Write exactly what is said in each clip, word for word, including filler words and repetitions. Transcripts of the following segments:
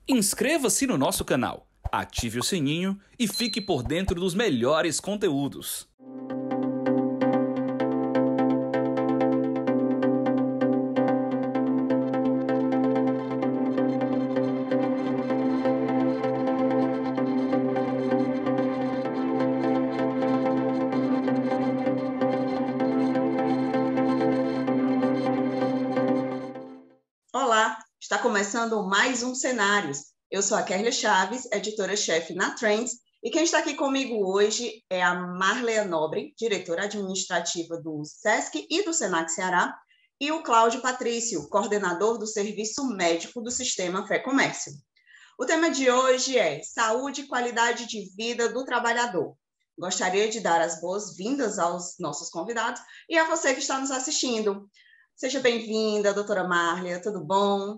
Inscreva-se no nosso canal, ative o sininho e fique por dentro dos melhores conteúdos. Olá, está começando mais um Cenários. Eu sou a Kerlia Chaves, editora-chefe na Trends, e quem está aqui comigo hoje é a Marleia Nobre, diretora administrativa do SESC e do Senac Ceará, e o Cláudio Patrício, coordenador do Serviço Médico do Sistema Fé Comércio. O tema de hoje é Saúde e Qualidade de Vida do Trabalhador. Gostaria de dar as boas-vindas aos nossos convidados e a você que está nos assistindo. Seja bem-vinda, doutora Marleia, tudo bom?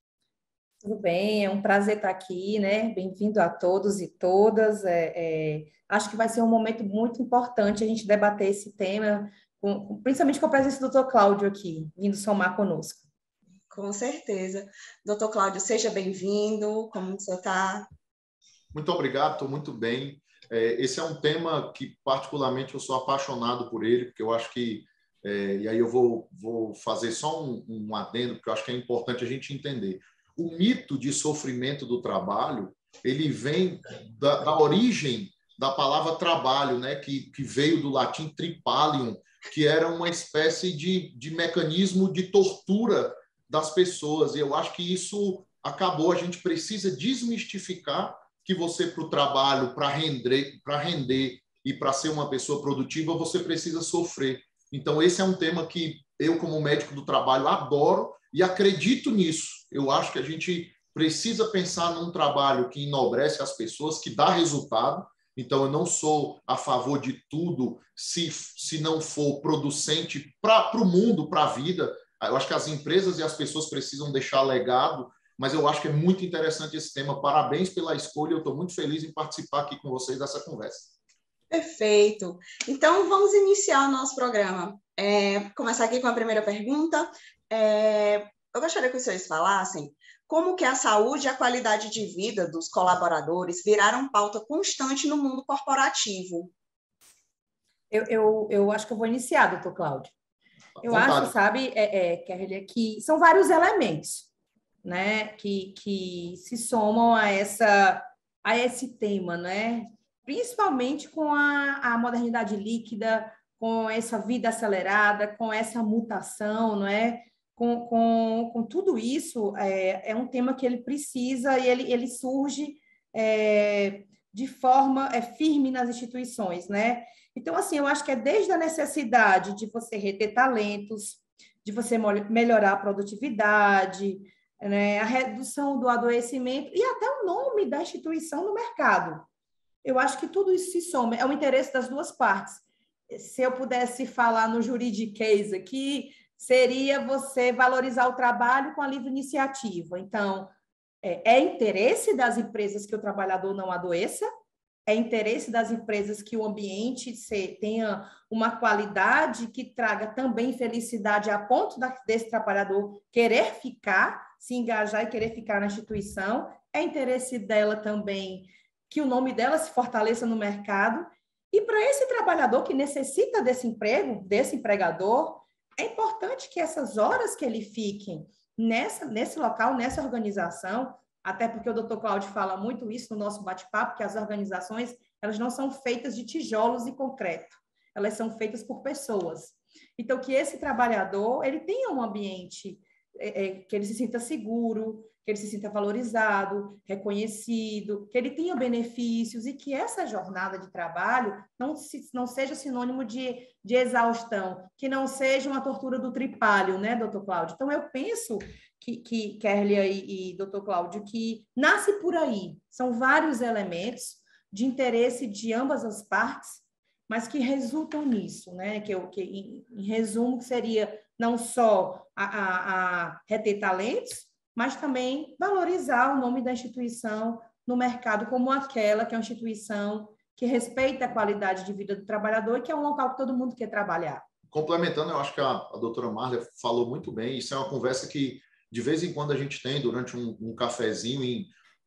Tudo bem, é um prazer estar aqui, né? Bem-vindo a todos e todas. É, é, acho que vai ser um momento muito importante a gente debater esse tema, com, principalmente com a presença do doutor Cláudio aqui, vindo somar conosco. Com certeza. doutor Cláudio, seja bem-vindo, como você está? Muito obrigado, estou muito bem. É, esse é um tema que, particularmente, eu sou apaixonado por ele, porque eu acho que É, e aí eu vou, vou fazer só um, um adendo, porque eu acho que é importante a gente entender. O mito de sofrimento do trabalho, ele vem da, da origem da palavra trabalho, né? que, que veio do latim tripalium, que era uma espécie de, de mecanismo de tortura das pessoas. E eu acho que isso acabou. A gente precisa desmistificar que você, para o trabalho, para render, para render e para ser uma pessoa produtiva, você precisa sofrer. Então, esse é um tema que eu, como médico do trabalho, adoro e acredito nisso. Eu acho que a gente precisa pensar num trabalho que enobrece as pessoas, que dá resultado. Então, eu não sou a favor de tudo se, se não for producente para o mundo, para a vida. Eu acho que as empresas e as pessoas precisam deixar legado, mas eu acho que é muito interessante esse tema. Parabéns pela escolha. Eu estou muito feliz em participar aqui com vocês dessa conversa. Perfeito. Então, vamos iniciar o nosso programa. É, começar aqui com a primeira pergunta. É, eu gostaria que vocês falassem como que a saúde e a qualidade de vida dos colaboradores viraram pauta constante no mundo corporativo. Eu, eu, eu acho que eu vou iniciar, doutor Cláudio. Eu Vontade. acho, sabe, é, é, Kerlia, que são vários elementos, né, que, que se somam a, essa, a esse tema, né? Principalmente com a, a modernidade líquida, com essa vida acelerada, com essa mutação, não é? Com, com, com tudo isso, é, é um tema que ele precisa e ele, ele surge é, de forma é, firme nas instituições, né? Então, assim, eu acho que é desde a necessidade de você reter talentos, de você melhorar a produtividade, né? A redução do adoecimento e até o nome da instituição no mercado. Eu acho que tudo isso se soma, é o interesse das duas partes. Se eu pudesse falar no juridiquês aqui, seria você valorizar o trabalho com a livre iniciativa. Então, é, é interesse das empresas que o trabalhador não adoeça, é interesse das empresas que o ambiente se, tenha uma qualidade que traga também felicidade a ponto da, desse trabalhador querer ficar, se engajar e querer ficar na instituição, é interesse dela também que o nome dela se fortaleça no mercado. E para esse trabalhador que necessita desse emprego, desse empregador, é importante que essas horas que ele fique nessa, nesse local, nessa organização, até porque o doutor Cláudio fala muito isso no nosso bate-papo, que as organizações elas não são feitas de tijolos e concreto, elas são feitas por pessoas. Então, que esse trabalhador ele tenha um ambiente é, é, que ele se sinta seguro, que ele se sinta valorizado, reconhecido, que ele tenha benefícios e que essa jornada de trabalho não, se, não seja sinônimo de, de exaustão, que não seja uma tortura do tripalho, né, doutor Cláudio? Então, eu penso que, que Kerlia e, e doutor Cláudio, que nasce por aí. São vários elementos de interesse de ambas as partes, mas que resultam nisso, né? Que, eu, que em, em resumo, seria não só a, a, a reter talentos, mas também valorizar o nome da instituição no mercado como aquela que é uma instituição que respeita a qualidade de vida do trabalhador e que é um local que todo mundo quer trabalhar. Complementando, eu acho que a, a doutora Marleia falou muito bem. Isso é uma conversa que, de vez em quando, a gente tem durante um, um cafezinho em,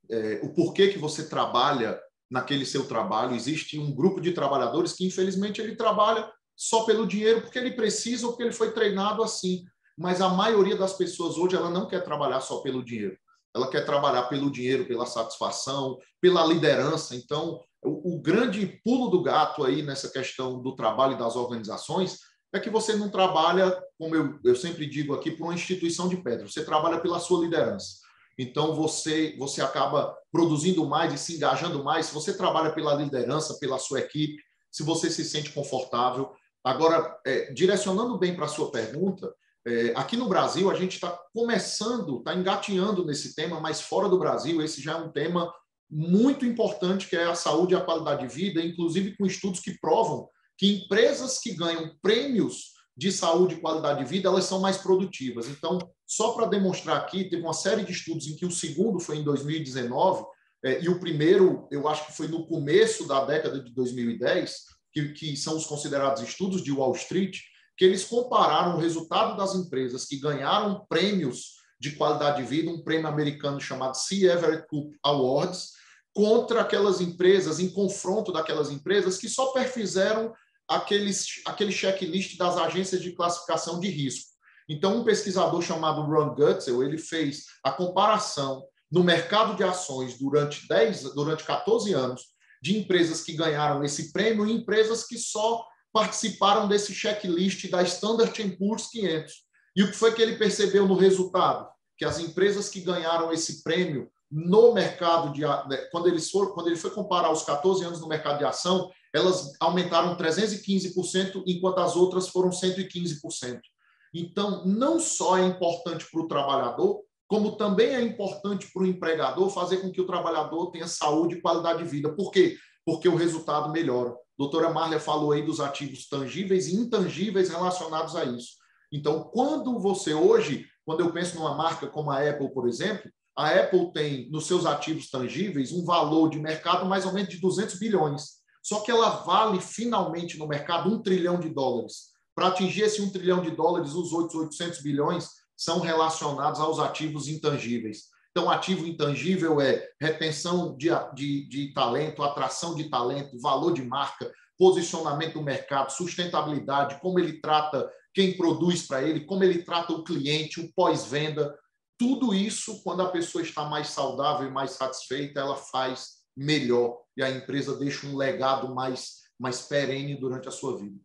é, o porquê que você trabalha naquele seu trabalho. Existe um grupo de trabalhadores que, infelizmente, ele trabalha só pelo dinheiro, porque ele precisa ou porque ele foi treinado assim. Mas a maioria das pessoas hoje, ela não quer trabalhar só pelo dinheiro. Ela quer trabalhar pelo dinheiro, pela satisfação, pela liderança. Então, o, o grande pulo do gato aí nessa questão do trabalho e das organizações é que você não trabalha, como eu, eu sempre digo aqui, por uma instituição de pedra. Você trabalha pela sua liderança. Então, você, você acaba produzindo mais e se engajando mais. Se você trabalha pela liderança, pela sua equipe, se você se sente confortável. Agora, é, direcionando bem para a sua pergunta, é, aqui no Brasil, a gente está começando, está engatinhando nesse tema, mas fora do Brasil, esse já é um tema muito importante, que é a saúde e a qualidade de vida, inclusive com estudos que provam que empresas que ganham prêmios de saúde e qualidade de vida, elas são mais produtivas. Então, só para demonstrar aqui, teve uma série de estudos em que o segundo foi em dois mil e dezenove, eh, e o primeiro, eu acho que foi no começo da década de dois mil e dez, que, que são os considerados estudos de Wall Street, que eles compararam o resultado das empresas que ganharam prêmios de qualidade de vida, um prêmio americano chamado C. Everett Koop Awards, contra aquelas empresas, em confronto daquelas empresas que só perfizeram aqueles, aquele checklist das agências de classificação de risco. Então, um pesquisador chamado Ron Gutzel, ele fez a comparação no mercado de ações durante, dez, durante quatorze anos de empresas que ganharam esse prêmio e empresas que só participaram desse checklist da Standard and Poor's quinhentos. E o que foi que ele percebeu no resultado? Que as empresas que ganharam esse prêmio no mercado de... Quando, eles foram, quando ele foi comparar os quatorze anos no mercado de ação, elas aumentaram trezentos e quinze por cento, enquanto as outras foram cento e quinze por cento. Então, não só é importante para o trabalhador, como também é importante para o empregador fazer com que o trabalhador tenha saúde e qualidade de vida. Por quê? Porque o resultado melhora. A doutora Marlia falou aí dos ativos tangíveis e intangíveis relacionados a isso. Então, quando você hoje, quando eu penso numa marca como a Apple, por exemplo, a Apple tem nos seus ativos tangíveis um valor de mercado mais ou menos de duzentos bilhões. Só que ela vale finalmente no mercado um trilhão de dólares. Para atingir esse um trilhão de dólares, os outros oitocentos bilhões são relacionados aos ativos intangíveis. Então, ativo intangível é retenção de, de, de talento, atração de talento, valor de marca, posicionamento do mercado, sustentabilidade, como ele trata quem produz para ele, como ele trata o cliente, o pós-venda. Tudo isso, quando a pessoa está mais saudável e mais satisfeita, ela faz melhor e a empresa deixa um legado mais, mais perene durante a sua vida.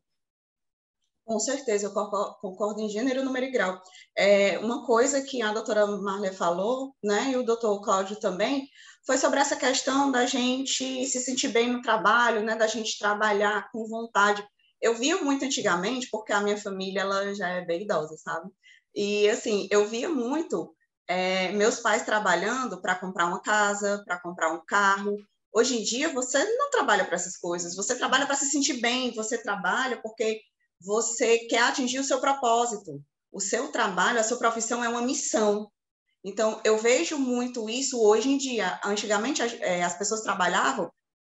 Com certeza, eu concordo em gênero, número e grau. É, uma coisa que a doutora Marlia falou, né, e o doutor Cláudio também, foi sobre essa questão da gente se sentir bem no trabalho, né, da gente trabalhar com vontade. Eu via muito antigamente, porque a minha família ela já é bem idosa, sabe? E, assim, eu via muito é, meus pais trabalhando para comprar uma casa, para comprar um carro. Hoje em dia, você não trabalha para essas coisas, você trabalha para se sentir bem, você trabalha porque você quer atingir o seu propósito. O seu trabalho, a sua profissão é uma missão. Então, eu vejo muito isso hoje em dia. Antigamente, as pessoas trabalhavam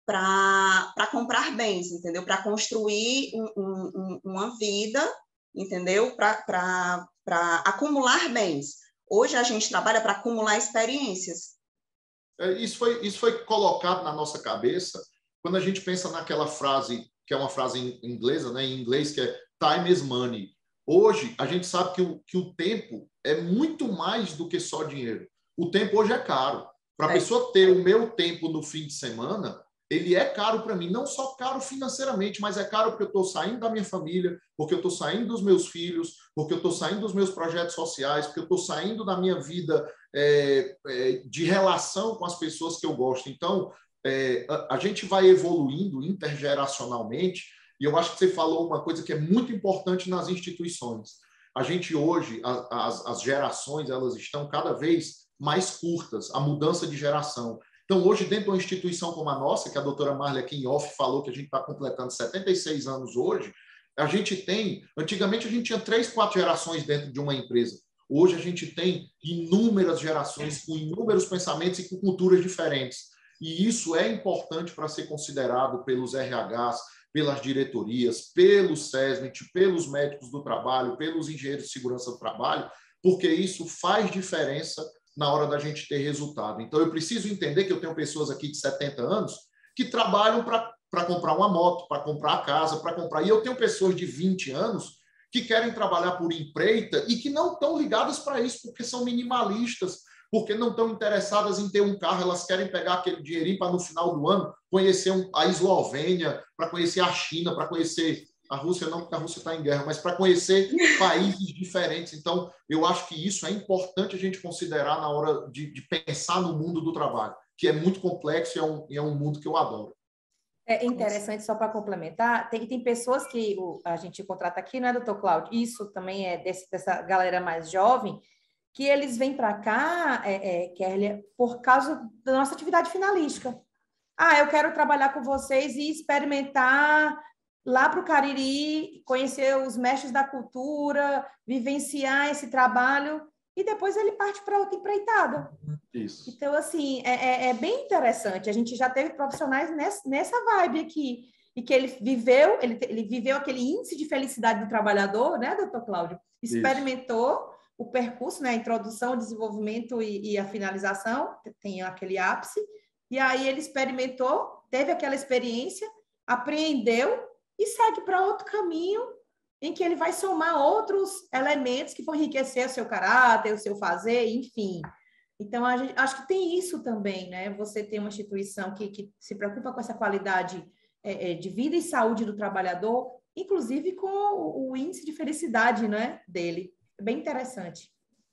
para comprar bens, entendeu? Para construir um, um, uma vida, entendeu? Para acumular bens. Hoje, a gente trabalha para acumular experiências. Isso foi, isso foi colocado na nossa cabeça quando a gente pensa naquela frase, que é uma frase inglesa, né, em inglês, que é time is money. Hoje, a gente sabe que o, que o tempo é muito mais do que só dinheiro. O tempo hoje é caro. Para a é. pessoa ter o meu tempo no fim de semana, ele é caro para mim. Não só caro financeiramente, mas é caro porque eu estou saindo da minha família, porque eu estou saindo dos meus filhos, porque eu estou saindo dos meus projetos sociais, porque eu estou saindo da minha vida é, é, de relação com as pessoas que eu gosto. Então, é, a, a gente vai evoluindo intergeracionalmente. E eu acho que você falou uma coisa que é muito importante nas instituições. A gente hoje, as, as gerações, elas estão cada vez mais curtas, a mudança de geração. Então, hoje, dentro de uma instituição como a nossa, que a doutora Marlia aqui em off falou que a gente está completando setenta e seis anos hoje, a gente tem, antigamente a gente tinha três, quatro gerações dentro de uma empresa. Hoje a gente tem inúmeras gerações com inúmeros pensamentos e com culturas diferentes. E isso é importante para ser considerado pelos R Hs, pelas diretorias, pelos SESMIT, pelos médicos do trabalho, pelos engenheiros de segurança do trabalho, porque isso faz diferença na hora da gente ter resultado. Então, eu preciso entender que eu tenho pessoas aqui de setenta anos que trabalham para comprar uma moto, para comprar a casa, para comprar... E eu tenho pessoas de vinte anos que querem trabalhar por empreita e que não estão ligadas para isso, porque são minimalistas, porque não estão interessadas em ter um carro, elas querem pegar aquele dinheirinho para, no final do ano, conhecer a Eslovênia, para conhecer a China, para conhecer a Rússia, não porque a Rússia está em guerra, mas para conhecer países diferentes. Então, eu acho que isso é importante a gente considerar na hora de, de pensar no mundo do trabalho, que é muito complexo e é um, é um mundo que eu adoro. É interessante, só para complementar, tem, tem pessoas que o, a gente contrata aqui, não é, doutor Cláudio? Isso também é desse, dessa galera mais jovem, que eles vêm para cá, é, é, Kerlia, por causa da nossa atividade finalística. Ah, eu quero trabalhar com vocês e experimentar lá para o Cariri, conhecer os mestres da cultura, vivenciar esse trabalho, e depois ele parte para outra empreitada. Isso. Então, assim, é, é, é bem interessante. A gente já teve profissionais nessa, nessa vibe aqui, e que ele viveu, ele, ele viveu aquele índice de felicidade do trabalhador, né, doutor Cláudio? Experimentou Isso. o percurso, né, a introdução, o desenvolvimento e, e a finalização, tem aquele ápice, e aí ele experimentou, teve aquela experiência, apreendeu e segue para outro caminho, em que ele vai somar outros elementos que vão enriquecer o seu caráter, o seu fazer, enfim. Então, a gente, acho que tem isso também, né? Você tem uma instituição que, que se preocupa com essa qualidade é, é, de vida e saúde do trabalhador, inclusive com o, o índice de felicidade, né, dele. É bem interessante.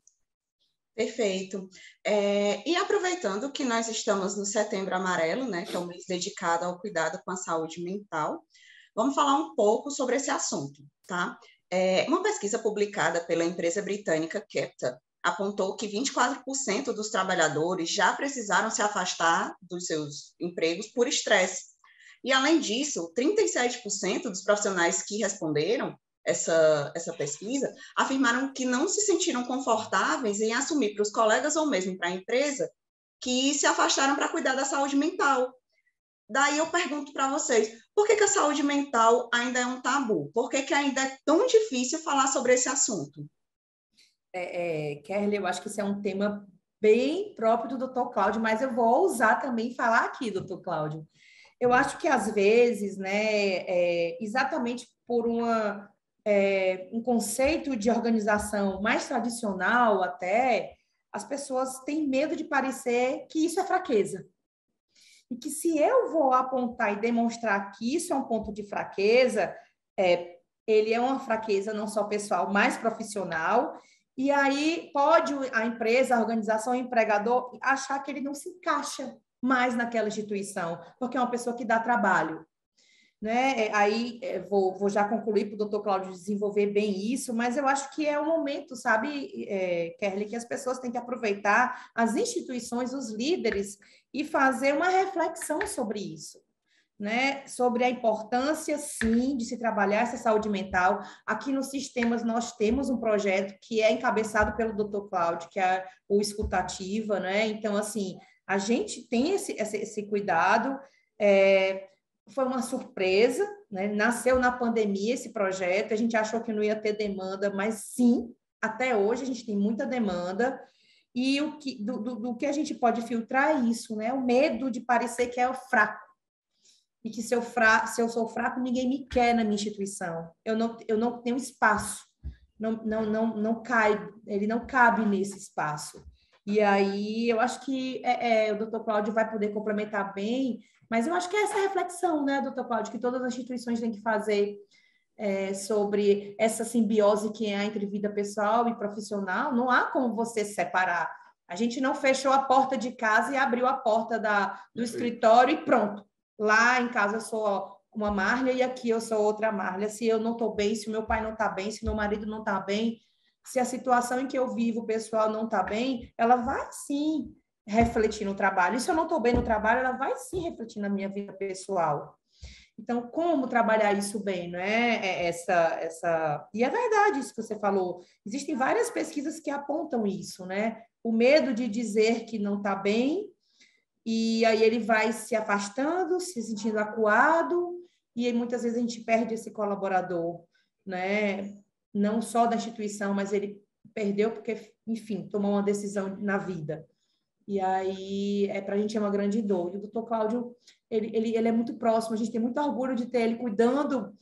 Perfeito. É, e aproveitando que nós estamos no Setembro Amarelo, né, que é um mês dedicado ao cuidado com a saúde mental, vamos falar um pouco sobre esse assunto, tá? É, uma pesquisa publicada pela empresa britânica Capita apontou que vinte e quatro por cento dos trabalhadores já precisaram se afastar dos seus empregos por estresse. E, além disso, trinta e sete por cento dos profissionais que responderam essa, essa pesquisa afirmaram que não se sentiram confortáveis em assumir para os colegas ou mesmo para a empresa que se afastaram para cuidar da saúde mental. Daí eu pergunto para vocês, por que, que a saúde mental ainda é um tabu? Por que, que ainda é tão difícil falar sobre esse assunto? É, é, Kerlia, eu acho que isso é um tema bem próprio do doutor Cláudio, mas eu vou ousar também falar aqui, doutor Cláudio. Eu acho que, às vezes, né, é, exatamente por uma, é, um conceito de organização mais tradicional até, as pessoas têm medo de parecer que isso é fraqueza. E que se eu vou apontar e demonstrar que isso é um ponto de fraqueza, é, ele é uma fraqueza não só pessoal, mas profissional, e aí pode a empresa, a organização, o empregador achar que ele não se encaixa mais naquela instituição, porque é uma pessoa que dá trabalho. Né? Aí vou, vou já concluir para o doutor Cláudio desenvolver bem isso, mas eu acho que é um momento, sabe, é, Kerli, que as pessoas têm que aproveitar as instituições, os líderes, e fazer uma reflexão sobre isso, né? Sobre a importância, sim, de se trabalhar essa saúde mental. Aqui nos sistemas nós temos um projeto que é encabeçado pelo doutor Cláudio, que é o Escutativa, né? Então, assim, a gente tem esse, esse, esse cuidado. É, foi uma surpresa, né? Nasceu na pandemia esse projeto, a gente achou que não ia ter demanda, mas sim, até hoje a gente tem muita demanda, e o que, do, do, do que a gente pode filtrar é isso, né? O medo de parecer que é o fraco, e que se eu, fra, se eu sou fraco, ninguém me quer na minha instituição, eu não, eu não tenho espaço, não, não, não, não cai, ele não cabe nesse espaço. E aí eu acho que é, é, o doutor Cláudio vai poder complementar bem, mas eu acho que é essa reflexão, né, doutor Cláudio, que todas as instituições têm que fazer é, sobre essa simbiose que é entre vida pessoal e profissional. Não há como você separar. A gente não fechou a porta de casa e abriu a porta da, do escritório e pronto. Lá em casa eu sou uma Marlia e aqui eu sou outra Marlia. Se eu não estou bem, se o meu pai não está bem, se meu marido não está bem, se a situação em que eu vivo pessoal não está bem, ela vai sim refletir no trabalho. E se eu não estou bem no trabalho, ela vai sim refletir na minha vida pessoal. Então, como trabalhar isso bem, não é? Essa, essa... E é verdade isso que você falou. Existem várias pesquisas que apontam isso, né? O medo de dizer que não está bem, e aí ele vai se afastando, se sentindo acuado, e aí muitas vezes a gente perde esse colaborador, né? Não só da instituição, mas ele perdeu porque enfim, tomar uma decisão na vida. E aí, é, para a gente é uma grande dor. E o doutor Cláudio, ele, ele, ele é muito próximo, a gente tem muito orgulho de ter ele cuidando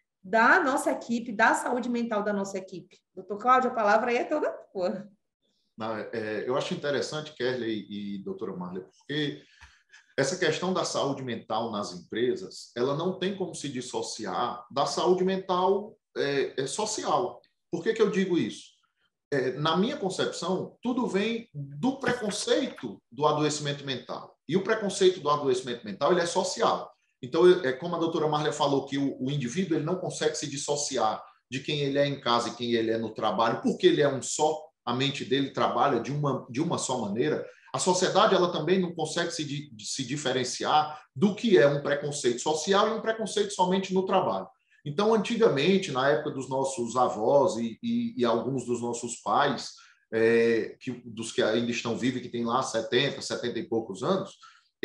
da nossa equipe, da saúde mental da nossa equipe. Doutor Cláudio, a palavra aí é toda tua. Não, é, eu acho interessante, Kelly e, e doutora Marley, porque essa questão da saúde mental nas empresas, ela não tem como se dissociar da saúde mental é, é social. Por que que eu digo isso? É, na minha concepção, tudo vem do preconceito do adoecimento mental. E o preconceito do adoecimento mental ele é social. Então, é como a doutora Marlia falou, que o, o indivíduo ele não consegue se dissociar de quem ele é em casa e quem ele é no trabalho, porque ele é um só, a mente dele trabalha de uma, de uma só maneira. A sociedade ela também não consegue se, se diferenciar do que é um preconceito social e um preconceito somente no trabalho. Então, antigamente, na época dos nossos avós e, e, e alguns dos nossos pais, é, que, dos que ainda estão vivos, que têm lá setenta, setenta e poucos anos,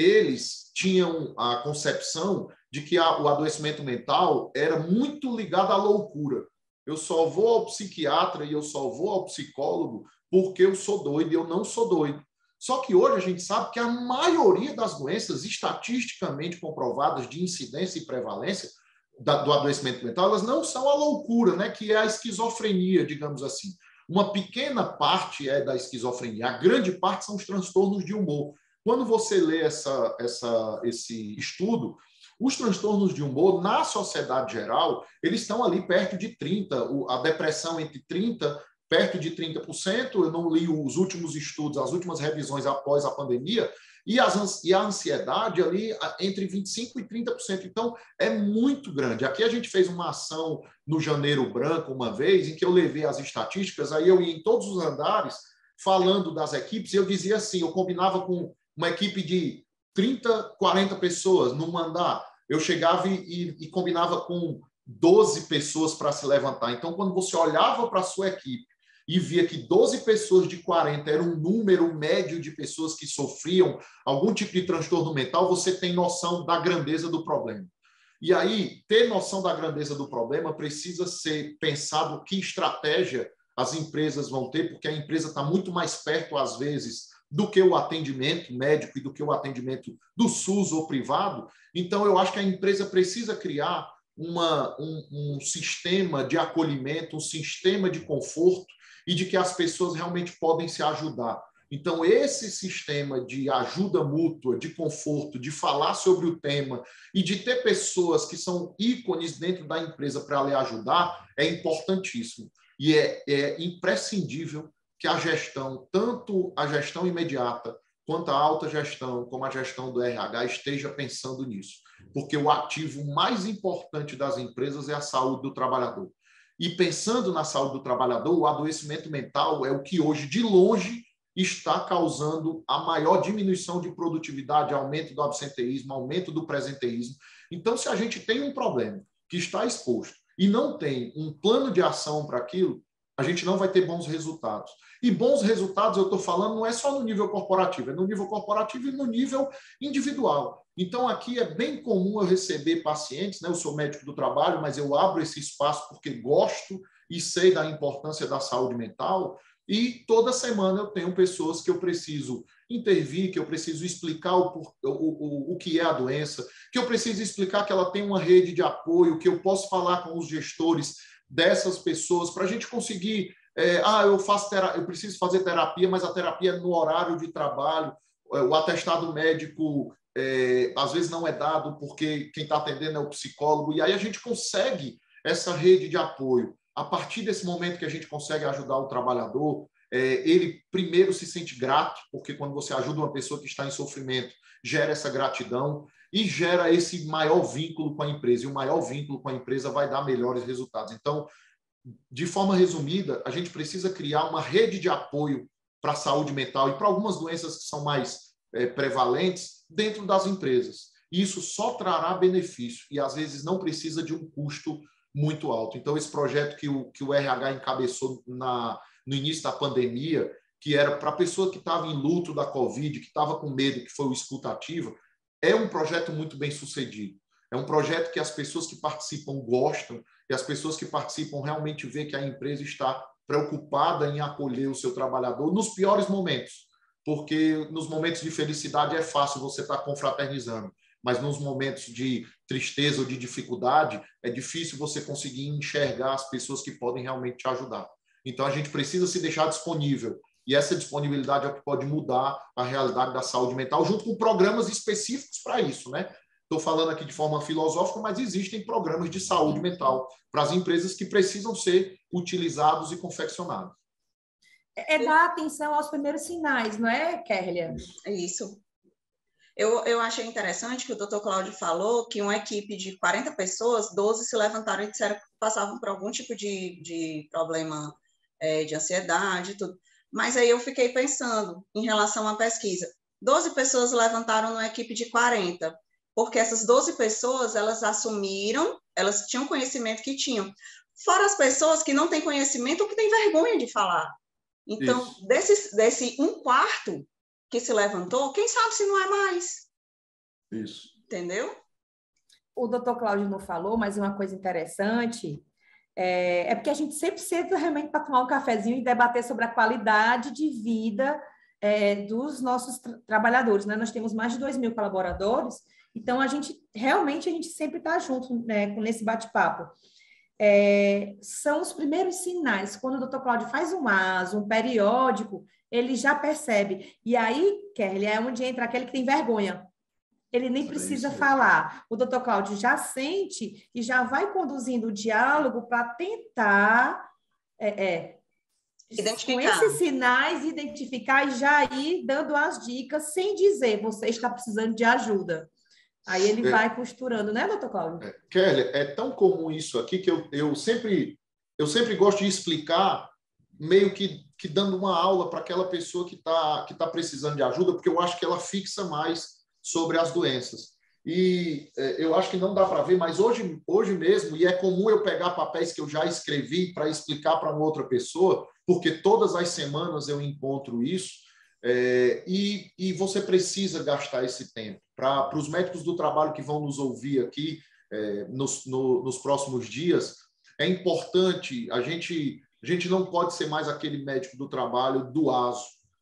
eles tinham a concepção de que a, o adoecimento mental era muito ligado à loucura. Eu só vou ao psiquiatra e eu só vou ao psicólogo porque eu sou doido e eu não sou doido. Só que hoje a gente sabe que a maioria das doenças estatisticamente comprovadas de incidência e prevalência do adoecimento mental, elas não são a loucura, né, que é a esquizofrenia, digamos assim. Uma pequena parte é da esquizofrenia, a grande parte são os transtornos de humor. Quando você lê essa, essa, esse estudo, os transtornos de humor, na sociedade geral, eles estão ali perto de trinta por cento, a depressão entre trinta por cento, perto de trinta por cento, eu não li os últimos estudos, as últimas revisões após a pandemia, e, as, e a ansiedade ali entre vinte e cinco por cento e trinta por cento. Então, é muito grande. Aqui a gente fez uma ação no Janeiro Branco uma vez, em que eu levei as estatísticas, aí eu ia em todos os andares falando das equipes, e eu dizia assim, eu combinava com uma equipe de trinta, quarenta pessoas num andar, eu chegava e, e, e combinava com doze pessoas para se levantar. Então, quando você olhava para a sua equipe e via que doze pessoas de quarenta era um número médio de pessoas que sofriam algum tipo de transtorno mental, você tem noção da grandeza do problema. E aí, ter noção da grandeza do problema precisa ser pensado que estratégia as empresas vão ter, porque a empresa está muito mais perto, às vezes, do que o atendimento médico e do que o atendimento do SUS ou privado. Então, eu acho que a empresa precisa criar uma, um, um sistema de acolhimento, um sistema de conforto, e de que as pessoas realmente podem se ajudar. Então, esse sistema de ajuda mútua, de conforto, de falar sobre o tema e de ter pessoas que são ícones dentro da empresa para lhe ajudar é importantíssimo. E é, é imprescindível que a gestão, tanto a gestão imediata, quanto a alta gestão, como a gestão do R H, esteja pensando nisso. Porque o ativo mais importante das empresas é a saúde do trabalhador. E pensando na saúde do trabalhador, o adoecimento mental é o que hoje, de longe, está causando a maior diminuição de produtividade, aumento do absenteísmo, aumento do presenteísmo. Então, se a gente tem um problema que está exposto e não tem um plano de ação para aquilo, a gente não vai ter bons resultados. E bons resultados, eu estou falando, não é só no nível corporativo, é no nível corporativo e no nível individual. Então, aqui é bem comum eu receber pacientes, né? Eu sou médico do trabalho, mas eu abro esse espaço porque gosto e sei da importância da saúde mental, e toda semana eu tenho pessoas que eu preciso intervir, que eu preciso explicar o, o, o, o que é a doença, que eu preciso explicar que ela tem uma rede de apoio, que eu posso falar com os gestores dessas pessoas para a gente conseguir... É, ah, eu, faço terapia, eu preciso fazer terapia, mas a terapia é no horário de trabalho, o atestado médico é, às vezes não é dado porque quem está atendendo é o psicólogo, e aí a gente consegue essa rede de apoio. A partir desse momento que a gente consegue ajudar o trabalhador, é, ele primeiro se sente grato, porque quando você ajuda uma pessoa que está em sofrimento, gera essa gratidão e gera esse maior vínculo com a empresa, e o maior vínculo com a empresa vai dar melhores resultados. Então, de forma resumida, a gente precisa criar uma rede de apoio para a saúde mental e para algumas doenças que são mais é, prevalentes dentro das empresas. E isso só trará benefício e, às vezes, não precisa de um custo muito alto. Então, esse projeto que o, que o R H encabeçou na, no início da pandemia, que era para a pessoa que estava em luto da Covid, que estava com medo, que foi o Escuta Ativa, é um projeto muito bem sucedido. É um projeto que as pessoas que participam gostam, e as pessoas que participam realmente vê que a empresa está preocupada em acolher o seu trabalhador nos piores momentos, porque nos momentos de felicidade é fácil você estar confraternizando, mas nos momentos de tristeza ou de dificuldade é difícil você conseguir enxergar as pessoas que podem realmente te ajudar. Então, a gente precisa se deixar disponível, e essa disponibilidade é o que pode mudar a realidade da saúde mental, junto com programas específicos para isso, né? Estou falando aqui de forma filosófica, mas existem programas de saúde mental para as empresas que precisam ser utilizados e confeccionados. É dar atenção aos primeiros sinais, não é, Kerlia? É isso. Eu, eu achei interessante que o doutor Cláudio falou que uma equipe de quarenta pessoas, doze se levantaram e disseram que passavam por algum tipo de, de problema é, de ansiedade e tudo. Mas aí eu fiquei pensando em relação à pesquisa. doze pessoas levantaram numa equipe de quarenta, porque essas doze pessoas, elas assumiram, elas tinham conhecimento que tinham. Fora as pessoas que não têm conhecimento ou que têm vergonha de falar. Então, desse, desse um quarto que se levantou, quem sabe se não é mais? Isso. Entendeu? O doutor Cláudio não falou, mas uma coisa interessante é, é porque a gente sempre senta realmente para tomar um cafezinho e debater sobre a qualidade de vida é, dos nossos tra trabalhadores, né? Nós temos mais de dois mil colaboradores, então a gente realmente a gente sempre está junto, né, nesse bate-papo. É, são os primeiros sinais. Quando o doutor Cláudio faz um aso, um periódico, ele já percebe. E aí, Kelly, é onde entra aquele que tem vergonha. Ele nem precisa falar. O doutor Cláudio já sente e já vai conduzindo o diálogo para tentar é, é, identificar. Com esses sinais, identificar e já ir dando as dicas sem dizer, você está precisando de ajuda. Aí ele é, vai costurando, né, doutor Cláudio? É, Kelly, é tão comum isso aqui que eu, eu, sempre, eu sempre gosto de explicar, meio que, que dando uma aula para aquela pessoa que está que tá precisando de ajuda, porque eu acho que ela fixa mais sobre as doenças. E é, eu acho que não dá para ver, mas hoje, hoje mesmo, e é comum eu pegar papéis que eu já escrevi para explicar para uma outra pessoa, porque todas as semanas eu encontro isso, É, e, e você precisa gastar esse tempo. Para os médicos do trabalho que vão nos ouvir aqui é, nos, no, nos próximos dias, é importante, a gente, a gente não pode ser mais aquele médico do trabalho do aso.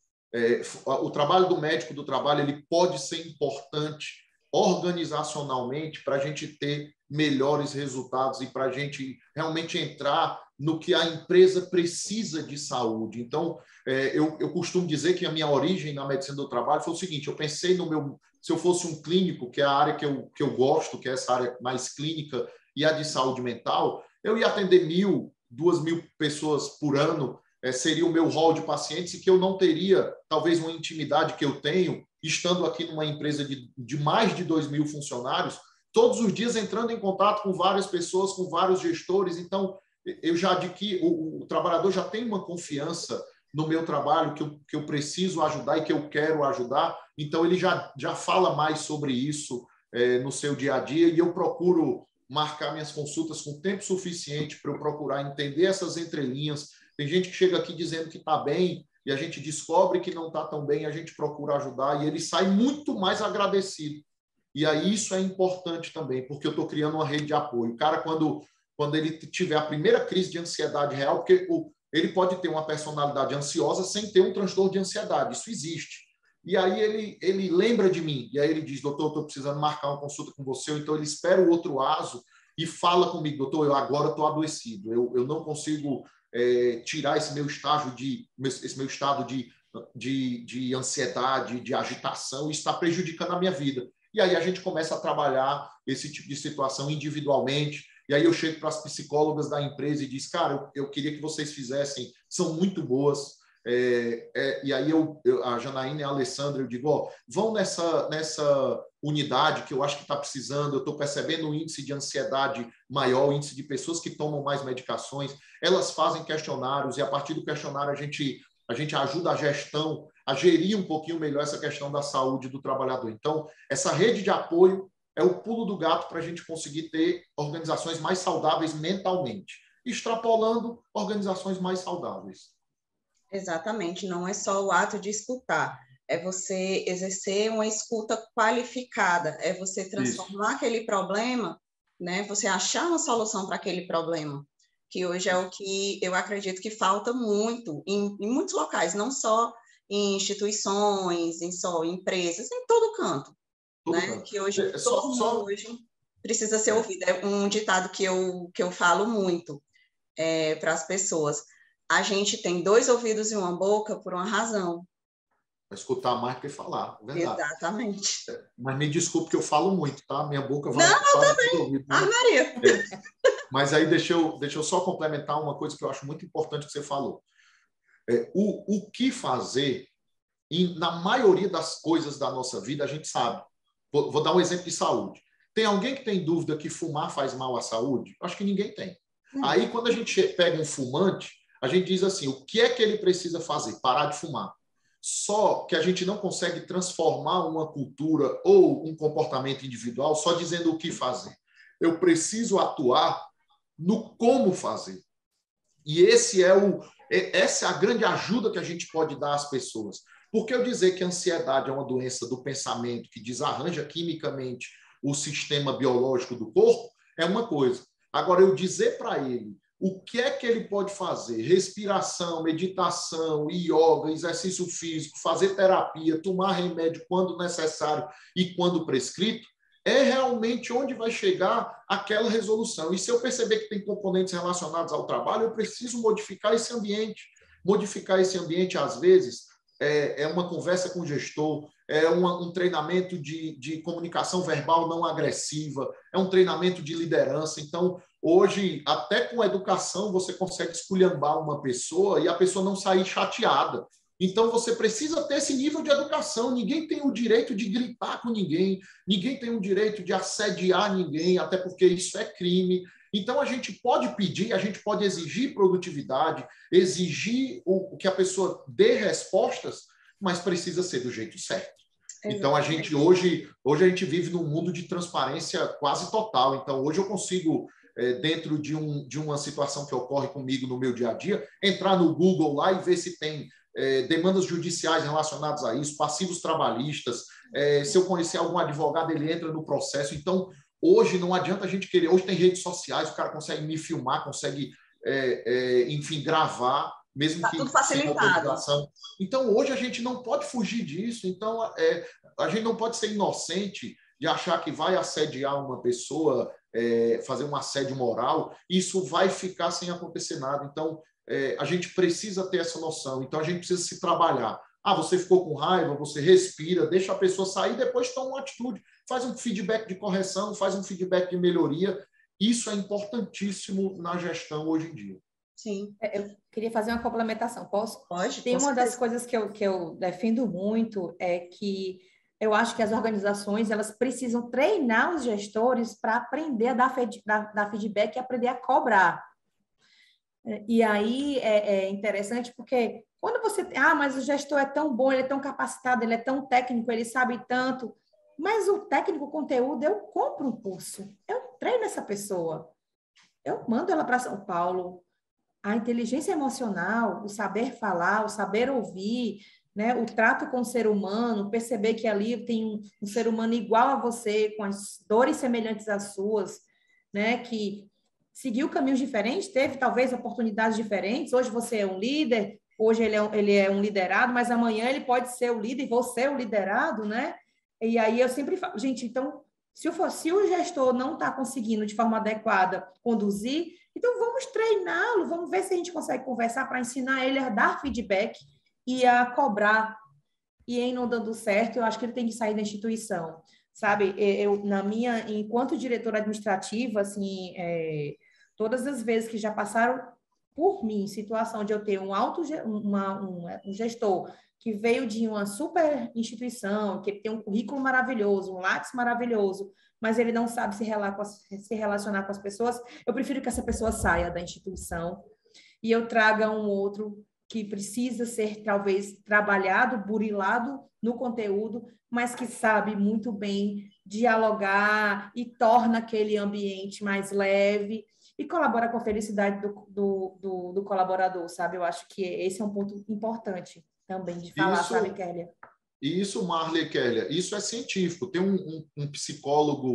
É, o trabalho do médico do trabalho ele pode ser importante organizacionalmente para a gente ter melhores resultados e para a gente realmente entrar no que a empresa precisa de saúde. Então, é, eu, eu costumo dizer que a minha origem na medicina do trabalho foi o seguinte, eu pensei no meu... Se eu fosse um clínico, que é a área que eu, que eu gosto, que é essa área mais clínica e a de saúde mental, eu ia atender mil, duas mil pessoas por ano, é, seria o meu hall de pacientes e que eu não teria, talvez, uma intimidade que eu tenho, estando aqui numa empresa de, de mais de dois mil funcionários, todos os dias entrando em contato com várias pessoas, com vários gestores. Então, eu já adquiri, o, o trabalhador já tem uma confiança no meu trabalho, que eu, que eu preciso ajudar e que eu quero ajudar. Então, ele já, já fala mais sobre isso é, no seu dia a dia e eu procuro marcar minhas consultas com tempo suficiente para eu procurar entender essas entrelinhas. Tem gente que chega aqui dizendo que está bem e a gente descobre que não está tão bem, a gente procura ajudar e ele sai muito mais agradecido. E aí isso é importante também, porque eu estou criando uma rede de apoio. O cara, quando, quando ele tiver a primeira crise de ansiedade real, porque o, ele pode ter uma personalidade ansiosa sem ter um transtorno de ansiedade, isso existe. E aí ele, ele lembra de mim, e aí ele diz, doutor, eu estou precisando marcar uma consulta com você, ou então ele espera o outro aso e fala comigo, doutor, eu agora estou adoecido, eu, eu não consigo é, tirar esse meu estágio de, esse meu estado de, de, de ansiedade, de agitação, isso está prejudicando a minha vida. E aí a gente começa a trabalhar esse tipo de situação individualmente. E aí eu chego para as psicólogas da empresa e diz, cara, eu, eu queria que vocês fizessem, são muito boas. É, é, e aí eu, eu, a Janaína e a Alessandra, eu digo, ó, vão nessa, nessa unidade que eu acho que está precisando, eu estou percebendo um índice de ansiedade maior, índice de pessoas que tomam mais medicações. Elas fazem questionários e a partir do questionário a gente, a gente ajuda a gestão a gerir um pouquinho melhor essa questão da saúde do trabalhador. Então, essa rede de apoio é o pulo do gato para a gente conseguir ter organizações mais saudáveis mentalmente, extrapolando organizações mais saudáveis. Exatamente, não é só o ato de escutar, é você exercer uma escuta qualificada, é você transformar Isso. aquele problema, né, você achar uma solução para aquele problema. que hoje é o que eu acredito que falta muito em, em muitos locais, não só em instituições, em só empresas, em todo canto, Todo né? canto. Que hoje É, todo só, mundo só... hoje precisa ser É. ouvido. É um ditado que eu, que eu falo muito é, para as pessoas. A gente tem dois ouvidos e uma boca por uma razão. Vai escutar mais do que falar, é verdade. Exatamente. É, mas me desculpe que eu falo muito, tá? Minha boca vai Não, eu quase também. ouvido, Ah, né? Maria. É. Mas aí deixa eu, deixa eu só complementar uma coisa que eu acho muito importante que você falou. É, o, o que fazer, e na maioria das coisas da nossa vida, a gente sabe. Vou, vou dar um exemplo de saúde. Tem alguém que tem dúvida que fumar faz mal à saúde? Acho que ninguém tem. Hum. Aí, quando a gente pega um fumante, a gente diz assim, o que é que ele precisa fazer? Parar de fumar. Só que a gente não consegue transformar uma cultura ou um comportamento individual só dizendo o que fazer. Eu preciso atuar no como fazer. E esse é o, essa é a grande ajuda que a gente pode dar às pessoas. Porque eu dizer que a ansiedade é uma doença do pensamento que desarranja quimicamente o sistema biológico do corpo é uma coisa. Agora, eu dizer para ele o que é que ele pode fazer, respiração, meditação, yoga, exercício físico, fazer terapia, tomar remédio quando necessário e quando prescrito, é realmente onde vai chegar aquela resolução. E se eu perceber que tem componentes relacionados ao trabalho, eu preciso modificar esse ambiente. Modificar esse ambiente, às vezes, é, é uma conversa com o gestor, é uma, um treinamento de, de comunicação verbal não agressiva, é um treinamento de liderança. Então, hoje, até com a educação, você consegue esculhambar uma pessoa e a pessoa não sair chateada. Então, você precisa ter esse nível de educação. Ninguém tem o direito de gritar com ninguém, ninguém tem o direito de assediar ninguém, até porque isso é crime. Então, a gente pode pedir, a gente pode exigir produtividade, exigir o, que a pessoa dê respostas, mas precisa ser do jeito certo. Exatamente. Então, a gente hoje, hoje a gente vive num mundo de transparência quase total. Então, hoje eu consigo, é, dentro de, um, de uma situação que ocorre comigo no meu dia a dia, entrar no Google lá e ver se tem É, demandas judiciais relacionadas a isso, passivos trabalhistas, é, se eu conhecer algum advogado, ele entra no processo. Então, hoje não adianta a gente querer, hoje tem redes sociais, o cara consegue me filmar, consegue, é, é, enfim, gravar, mesmo tá que tudo facilitado. Então, hoje a gente não pode fugir disso, então é, a gente não pode ser inocente de achar que vai assediar uma pessoa, é, fazer um assédio moral, isso vai ficar sem acontecer nada. Então, É, a gente precisa ter essa noção. Então, a gente precisa se trabalhar. Ah, você ficou com raiva, você respira, deixa a pessoa sair, depois toma uma atitude, faz um feedback de correção, faz um feedback de melhoria. Isso é importantíssimo na gestão hoje em dia. Sim. Eu queria fazer uma complementação. Posso? Pode. Tem uma das coisas que eu, que eu defendo muito é que eu acho que as organizações elas precisam treinar os gestores para aprender a dar, dar, dar feedback e aprender a cobrar. E aí é, é interessante porque quando você... Ah, mas o gestor é tão bom, ele é tão capacitado, ele é tão técnico, ele sabe tanto. Mas o técnico conteúdo, eu compro um curso. Eu treino essa pessoa. Eu mando ela para São Paulo. A inteligência emocional, o saber falar, o saber ouvir, né? O trato com o ser humano, perceber que ali tem um, um ser humano igual a você, com as dores semelhantes às suas, né? Que... seguiu caminhos diferentes, teve talvez oportunidades diferentes. Hoje você é um líder, hoje ele é um, ele é um liderado, mas amanhã ele pode ser o líder e você é o liderado, né? E aí eu sempre falo, gente, então, se o, se o gestor não está conseguindo de forma adequada conduzir, então vamos treiná-lo, vamos ver se a gente consegue conversar para ensinar ele a dar feedback e a cobrar. E em não dando certo, eu acho que ele tem que sair da instituição. Sabe, eu, na minha, enquanto diretora administrativa, assim, é, todas as vezes que já passaram por mim, situação de eu ter um alto, uma, um, um gestor que veio de uma super instituição, que tem um currículo maravilhoso, um Lattes maravilhoso, mas ele não sabe se relacionar, com as, se relacionar com as pessoas, eu prefiro que essa pessoa saia da instituição e eu traga um outro que precisa ser, talvez, trabalhado, burilado no conteúdo, mas que sabe muito bem dialogar e torna aquele ambiente mais leve e colabora com a felicidade do, do, do, do colaborador, sabe? Eu acho que esse é um ponto importante também de falar, isso, sabe, Kélia? Isso, Marley e Kélia, isso é científico. Tem um, um, um psicólogo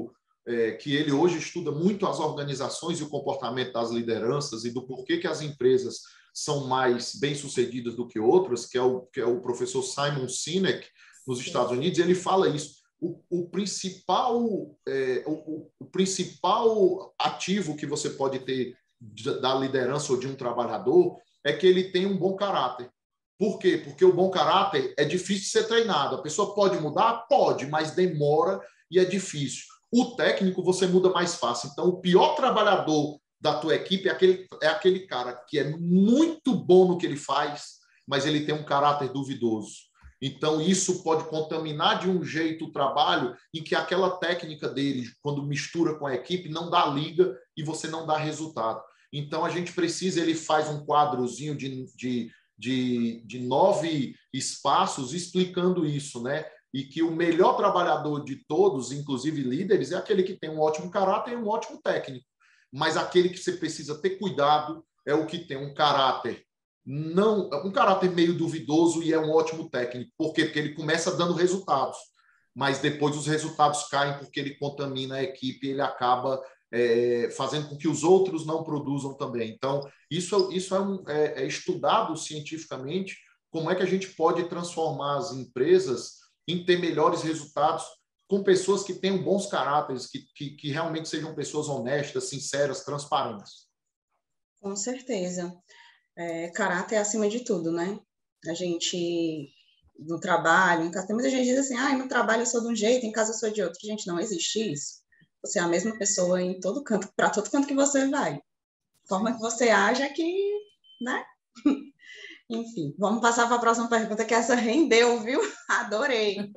é, que ele hoje estuda muito as organizações e o comportamento das lideranças e do porquê que as empresas são mais bem-sucedidas do que outras, que é o, que é o professor Simon Sinek, nos Sim. Estados Unidos, ele fala isso. O, o, principal, é, o, o principal ativo que você pode ter da liderança ou de um trabalhador é que ele tem um bom caráter. Por quê? Porque o bom caráter é difícil de ser treinado. A pessoa pode mudar? Pode, mas demora e é difícil. O técnico você muda mais fácil. Então, o pior trabalhador da tua equipe é aquele, é aquele cara que é muito bom no que ele faz, mas ele tem um caráter duvidoso. Então, isso pode contaminar de um jeito o trabalho em que aquela técnica dele, quando mistura com a equipe, não dá liga e você não dá resultado. Então, a gente precisa, ele faz um quadrozinho de, de, de, de nove espaços explicando isso, né? E que o melhor trabalhador de todos, inclusive líderes, é aquele que tem um ótimo caráter e um ótimo técnico. Mas aquele que você precisa ter cuidado é o que tem um caráter não um caráter meio duvidoso e é um ótimo técnico. Por quê? Porque ele começa dando resultados, mas depois os resultados caem porque ele contamina a equipe e ele acaba é, fazendo com que os outros não produzam também. Então, isso, isso é, um, é, é estudado cientificamente, como é que a gente pode transformar as empresas em ter melhores resultados com pessoas que tenham bons caráteres, que, que, que realmente sejam pessoas honestas, sinceras, transparentes. Com certeza. É, caráter é acima de tudo, né? A gente, no trabalho, em casa, tem muita gente que diz assim, ah, no trabalho eu sou de um jeito, em casa eu sou de outro. Gente, não existe isso. Você é a mesma pessoa em todo canto, para todo canto que você vai. A forma que você age é que, né? Enfim, vamos passar para a próxima pergunta, que essa rendeu, viu? Adorei.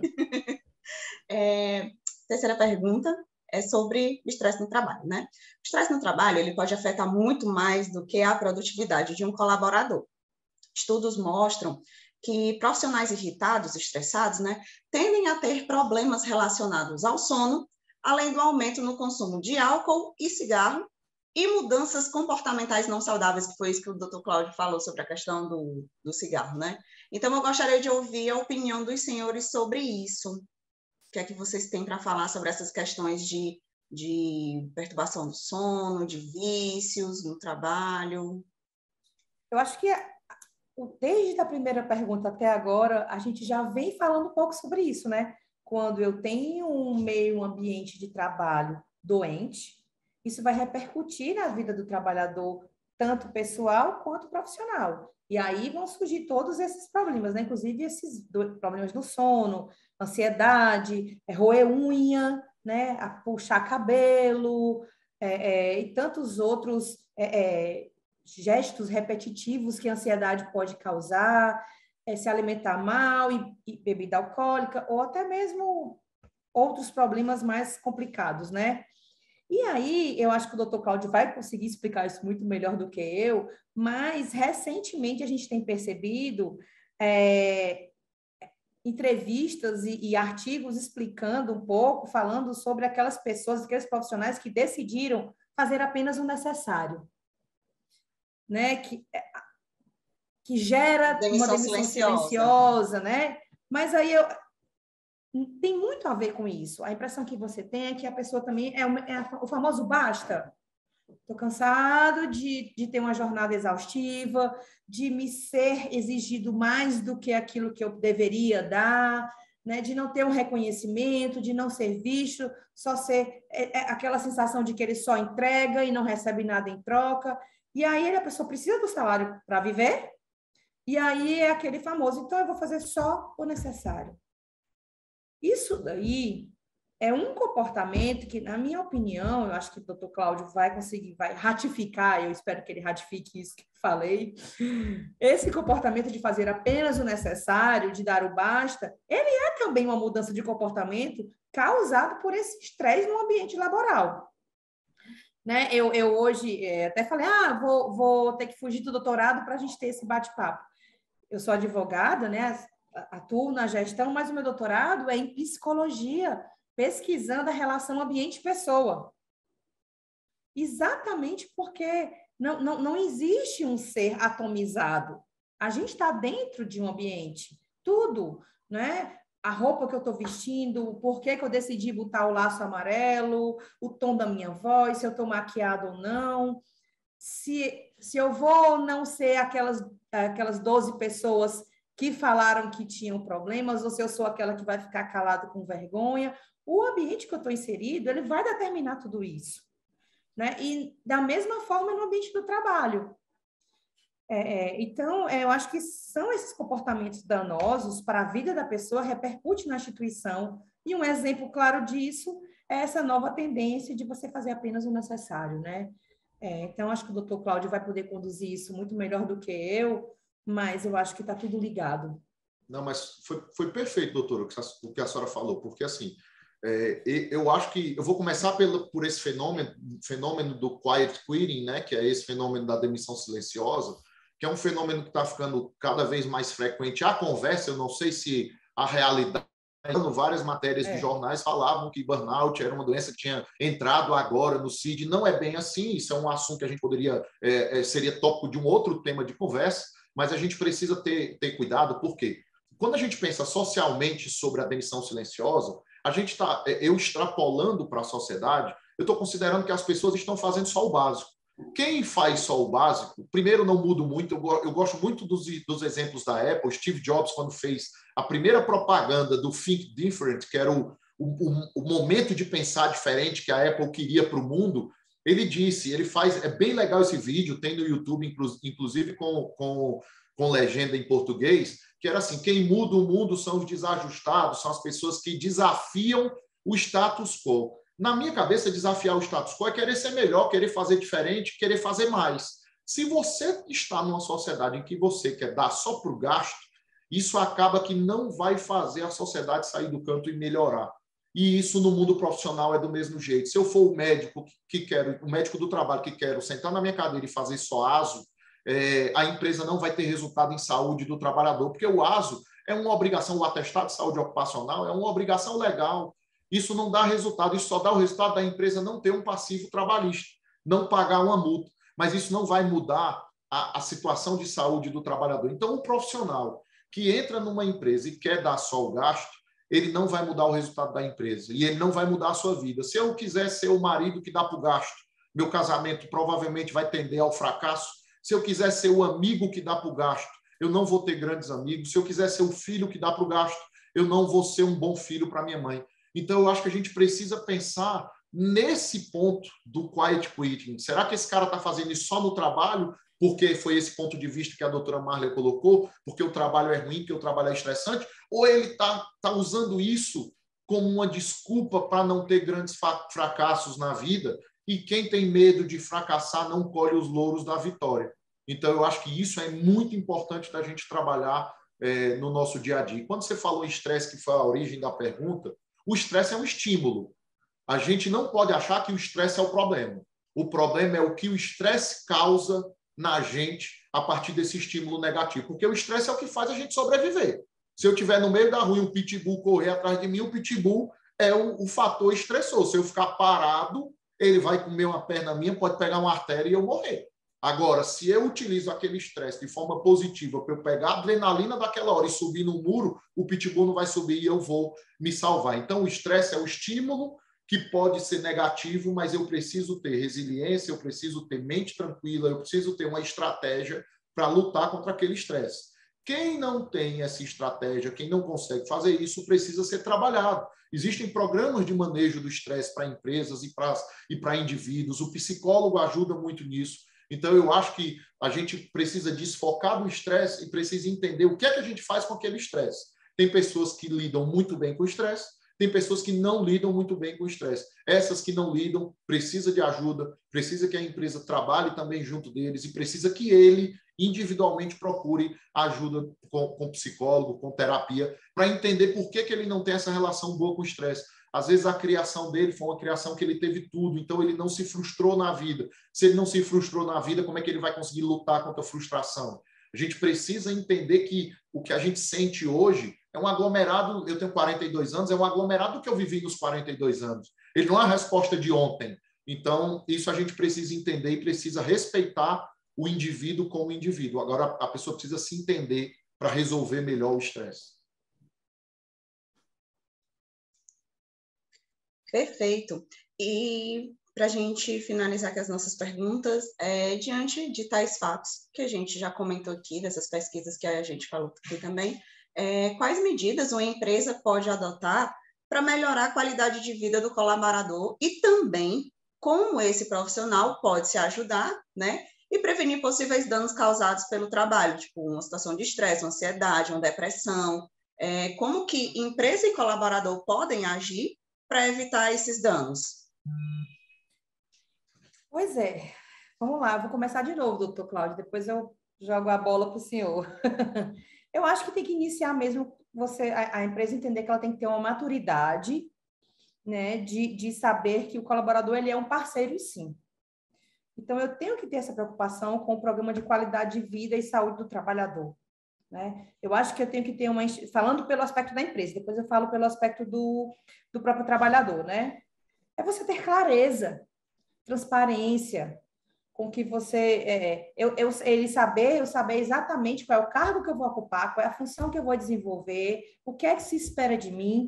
É, terceira pergunta é sobre o estresse no trabalho, né? O estresse no trabalho, ele pode afetar muito mais do que a produtividade de um colaborador. Estudos mostram que profissionais irritados, estressados, né, tendem a ter problemas relacionados ao sono, além do aumento no consumo de álcool e cigarro, e mudanças comportamentais não saudáveis, que foi isso que o doutor Cláudio falou sobre a questão do, do cigarro, né? Então, eu gostaria de ouvir a opinião dos senhores sobre isso. O que é que vocês têm para falar sobre essas questões de, de perturbação do sono, de vícios no trabalho? Eu acho que desde a primeira pergunta até agora, a gente já vem falando um pouco sobre isso, né? Quando eu tenho um meio ambiente de trabalho doente, isso vai repercutir na vida do trabalhador, tanto pessoal quanto profissional. E aí vão surgir todos esses problemas, né? Inclusive esses do, problemas do sono, ansiedade, é, roer unha, né? A puxar cabelo, é, é, e tantos outros é, é, gestos repetitivos que a ansiedade pode causar, é, se alimentar mal e, e bebida alcoólica, ou até mesmo outros problemas mais complicados, né? E aí, eu acho que o doutor Cláudio vai conseguir explicar isso muito melhor do que eu, mas, recentemente, a gente tem percebido é, entrevistas e, e artigos explicando um pouco, falando sobre aquelas pessoas, aqueles profissionais que decidiram fazer apenas o necessário, né? Que, que gera demissão uma demissão silenciosa. silenciosa, né? Mas aí eu... tem muito a ver com isso. A impressão que você tem é que a pessoa também é, uma, é o famoso basta. Estou cansado de, de ter uma jornada exaustiva, de me ser exigido mais do que aquilo que eu deveria dar, né? De não ter um reconhecimento, de não ser visto, só ser é, é aquela sensação de que ele só entrega e não recebe nada em troca. E aí a pessoa precisa do salário para viver, e aí é aquele famoso, então eu vou fazer só o necessário. Isso daí é um comportamento que, na minha opinião, eu acho que o doutor Cláudio vai conseguir, vai ratificar, eu espero que ele ratifique isso que eu falei, esse comportamento de fazer apenas o necessário, de dar o basta, ele é também uma mudança de comportamento causado por esse estresse no ambiente laboral. Né? Eu, eu hoje é, até falei, ah, vou, vou ter que fugir do doutorado para a gente ter esse bate-papo. Eu sou advogada, né? Atuo na gestão, mas o meu doutorado é em psicologia, pesquisando a relação ambiente-pessoa. Exatamente porque não, não, não existe um ser atomizado. A gente está dentro de um ambiente. Tudo, né? a roupa que eu estou vestindo, o porquê que eu decidi botar o laço amarelo, o tom da minha voz, se eu estou maquiada ou não, se, se eu vou ou não ser aquelas, aquelas doze pessoas que falaram que tinham problemas, ou se eu sou aquela que vai ficar calada com vergonha. O ambiente que eu estou inserido, ele vai determinar tudo isso, né? E da mesma forma no ambiente do trabalho. É, então, eu acho que são esses comportamentos danosos para a vida da pessoa, repercute na instituição, e um exemplo claro disso é essa nova tendência de você fazer apenas o necessário, né? É, então, acho que o doutor Cláudio vai poder conduzir isso muito melhor do que eu, mas eu acho que está tudo ligado. Não, mas foi, foi perfeito, doutora, o que a senhora falou, porque assim, é, eu acho que eu vou começar pelo, por esse fenômeno, fenômeno do quiet quitting, né, que é esse fenômeno da demissão silenciosa, que é um fenômeno que está ficando cada vez mais frequente. A conversa, eu não sei se a realidade, várias matérias é. de jornais falavam que burnout era uma doença que tinha entrado agora no C I D. Não é bem assim, isso é um assunto que a gente poderia, é, é, seria tópico de um outro tema de conversa, mas a gente precisa ter, ter cuidado, porque quando a gente pensa socialmente sobre a demissão silenciosa, a gente está, eu extrapolando para a sociedade, eu estou considerando que as pessoas estão fazendo só o básico. Quem faz só o básico, primeiro, não mudo muito, eu gosto muito dos, dos exemplos da Apple. Steve Jobs, quando fez a primeira propaganda do Think Different, que era o, o, o momento de pensar diferente que a Apple queria para o mundo, ele disse, ele faz, é bem legal esse vídeo, tem no YouTube, inclusive com, com, com legenda em português, que era assim, quem muda o mundo são os desajustados, são as pessoas que desafiam o status quo. Na minha cabeça, desafiar o status quo é querer ser melhor, querer fazer diferente, querer fazer mais. Se você está numa sociedade em que você quer dar só para o gasto, isso acaba que não vai fazer a sociedade sair do canto e melhorar. E isso no mundo profissional é do mesmo jeito. Se eu for o médico que quero, o médico do trabalho que quero sentar na minha cadeira e fazer só ASO, é, a empresa não vai ter resultado em saúde do trabalhador, porque o ASO é uma obrigação, o atestado de saúde ocupacional é uma obrigação legal. Isso não dá resultado, isso só dá o resultado da empresa não ter um passivo trabalhista, não pagar uma multa. Mas isso não vai mudar a, a situação de saúde do trabalhador. Então, o profissional que entra numa empresa e quer dar só o gasto, ele não vai mudar o resultado da empresa e ele não vai mudar a sua vida. Se eu quiser ser o marido que dá para o gasto, meu casamento provavelmente vai tender ao fracasso. Se eu quiser ser o amigo que dá para o gasto, eu não vou ter grandes amigos. Se eu quiser ser o filho que dá para o gasto, eu não vou ser um bom filho para minha mãe. Então, eu acho que a gente precisa pensar nesse ponto do quiet quitting. Será que esse cara está fazendo isso só no trabalho, porque foi esse ponto de vista que a doutora Marley colocou, porque o trabalho é ruim, porque o trabalho é estressante, ou ele está tá usando isso como uma desculpa para não ter grandes fracassos na vida, e quem tem medo de fracassar não colhe os louros da vitória. Então, eu acho que isso é muito importante da gente trabalhar é, no nosso dia a dia. Quando você falou em estresse, que foi a origem da pergunta, o estresse é um estímulo. A gente não pode achar que o estresse é o problema. O problema é o que o estresse causa na gente a partir desse estímulo negativo. Porque o estresse é o que faz a gente sobreviver. Se eu estiver no meio da rua e um pitbull correr atrás de mim, o pitbull é o, o fator estressor. Se eu ficar parado, ele vai comer uma perna minha, pode pegar uma artéria e eu morrer. Agora, se eu utilizo aquele estresse de forma positiva para eu pegar a adrenalina daquela hora e subir no muro, o pitbull não vai subir e eu vou me salvar. Então, o estresse é o estímulo que pode ser negativo, mas eu preciso ter resiliência, eu preciso ter mente tranquila, eu preciso ter uma estratégia para lutar contra aquele estresse. Quem não tem essa estratégia, quem não consegue fazer isso, precisa ser trabalhado. Existem programas de manejo do estresse para empresas e para e para indivíduos. O psicólogo ajuda muito nisso. Então, eu acho que a gente precisa desfocar do estresse e precisa entender o que é que a gente faz com aquele estresse. Tem pessoas que lidam muito bem com o estresse, tem pessoas que não lidam muito bem com o estresse. Essas que não lidam, precisa de ajuda, precisa que a empresa trabalhe também junto deles e precisa que ele individualmente procure ajuda com, com psicólogo, com terapia, para entender por que, que ele não tem essa relação boa com o estresse. Às vezes a criação dele foi uma criação que ele teve tudo, então ele não se frustrou na vida. Se ele não se frustrou na vida, como é que ele vai conseguir lutar contra a frustração? A gente precisa entender que o que a gente sente hoje é um aglomerado, eu tenho quarenta e dois anos, é um aglomerado que eu vivi nos quarenta e dois anos. Ele não é a resposta de ontem. Então, isso a gente precisa entender e precisa respeitar o indivíduo como indivíduo. Agora, a pessoa precisa se entender para resolver melhor o estresse. Perfeito. E para a gente finalizar aqui as nossas perguntas, é, diante de tais fatos que a gente já comentou aqui, dessas pesquisas que a gente falou aqui também, é, quais medidas uma empresa pode adotar para melhorar a qualidade de vida do colaborador e também como esse profissional pode se ajudar, né, e prevenir possíveis danos causados pelo trabalho, tipo uma situação de estresse, uma ansiedade, uma depressão, é, como que empresa e colaborador podem agir para evitar esses danos? Pois é. Vamos lá, eu vou começar de novo, doutor Cláudio, depois eu jogo a bola para o senhor. Eu acho que tem que iniciar mesmo você, a, a empresa entender que ela tem que ter uma maturidade, né, de, de saber que o colaborador ele é um parceiro, sim. Então, eu tenho que ter essa preocupação com o programa de qualidade de vida e saúde do trabalhador, né? Eu acho que eu tenho que ter uma... Falando pelo aspecto da empresa, depois eu falo pelo aspecto do, do próprio trabalhador, né? É você ter clareza, transparência, com que você... É, eu, eu, ele saber, eu saber exatamente qual é o cargo que eu vou ocupar, qual é a função que eu vou desenvolver, o que é que se espera de mim,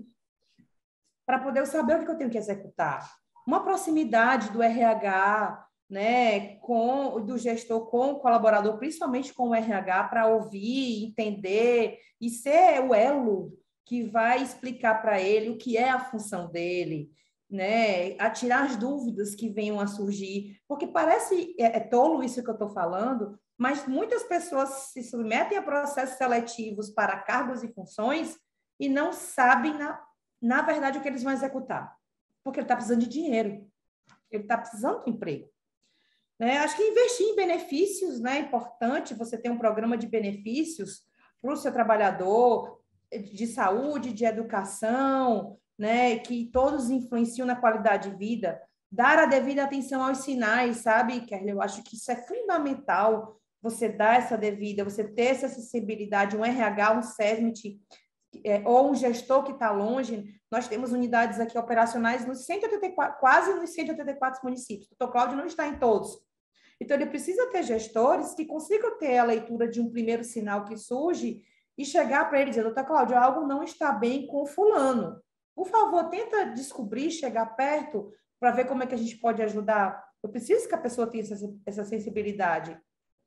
para poder eu saber o que eu tenho que executar. Uma proximidade do R H... né, com do gestor com o colaborador, principalmente com o R H, para ouvir, entender e ser o elo que vai explicar para ele o que é a função dele, né, a tirar as dúvidas que venham a surgir, porque parece é, é tolo isso que eu estou falando, mas muitas pessoas se submetem a processos seletivos para cargos e funções e não sabem, na, na verdade, o que eles vão executar, porque ele está precisando de dinheiro, ele está precisando de emprego. Né? Acho que investir em benefícios, né, é importante você ter um programa de benefícios para o seu trabalhador, de saúde, de educação, né, que todos influenciam na qualidade de vida, dar a devida atenção aos sinais, sabe, Kerly? Eu acho que isso é fundamental, você dar essa devida, você ter essa acessibilidade, um R H, um SESMIT, é, ou um gestor que está longe. Nós temos unidades aqui operacionais nos cento e oitenta e quatro, quase nos cento e oitenta e quatro municípios. O doutor Cláudio não está em todos. Então, ele precisa ter gestores que consigam ter a leitura de um primeiro sinal que surge e chegar para ele e dizer, doutor Cláudio, algo não está bem com o fulano. Por favor, tenta descobrir, chegar perto para ver como é que a gente pode ajudar. Eu preciso que a pessoa tenha essa, essa sensibilidade.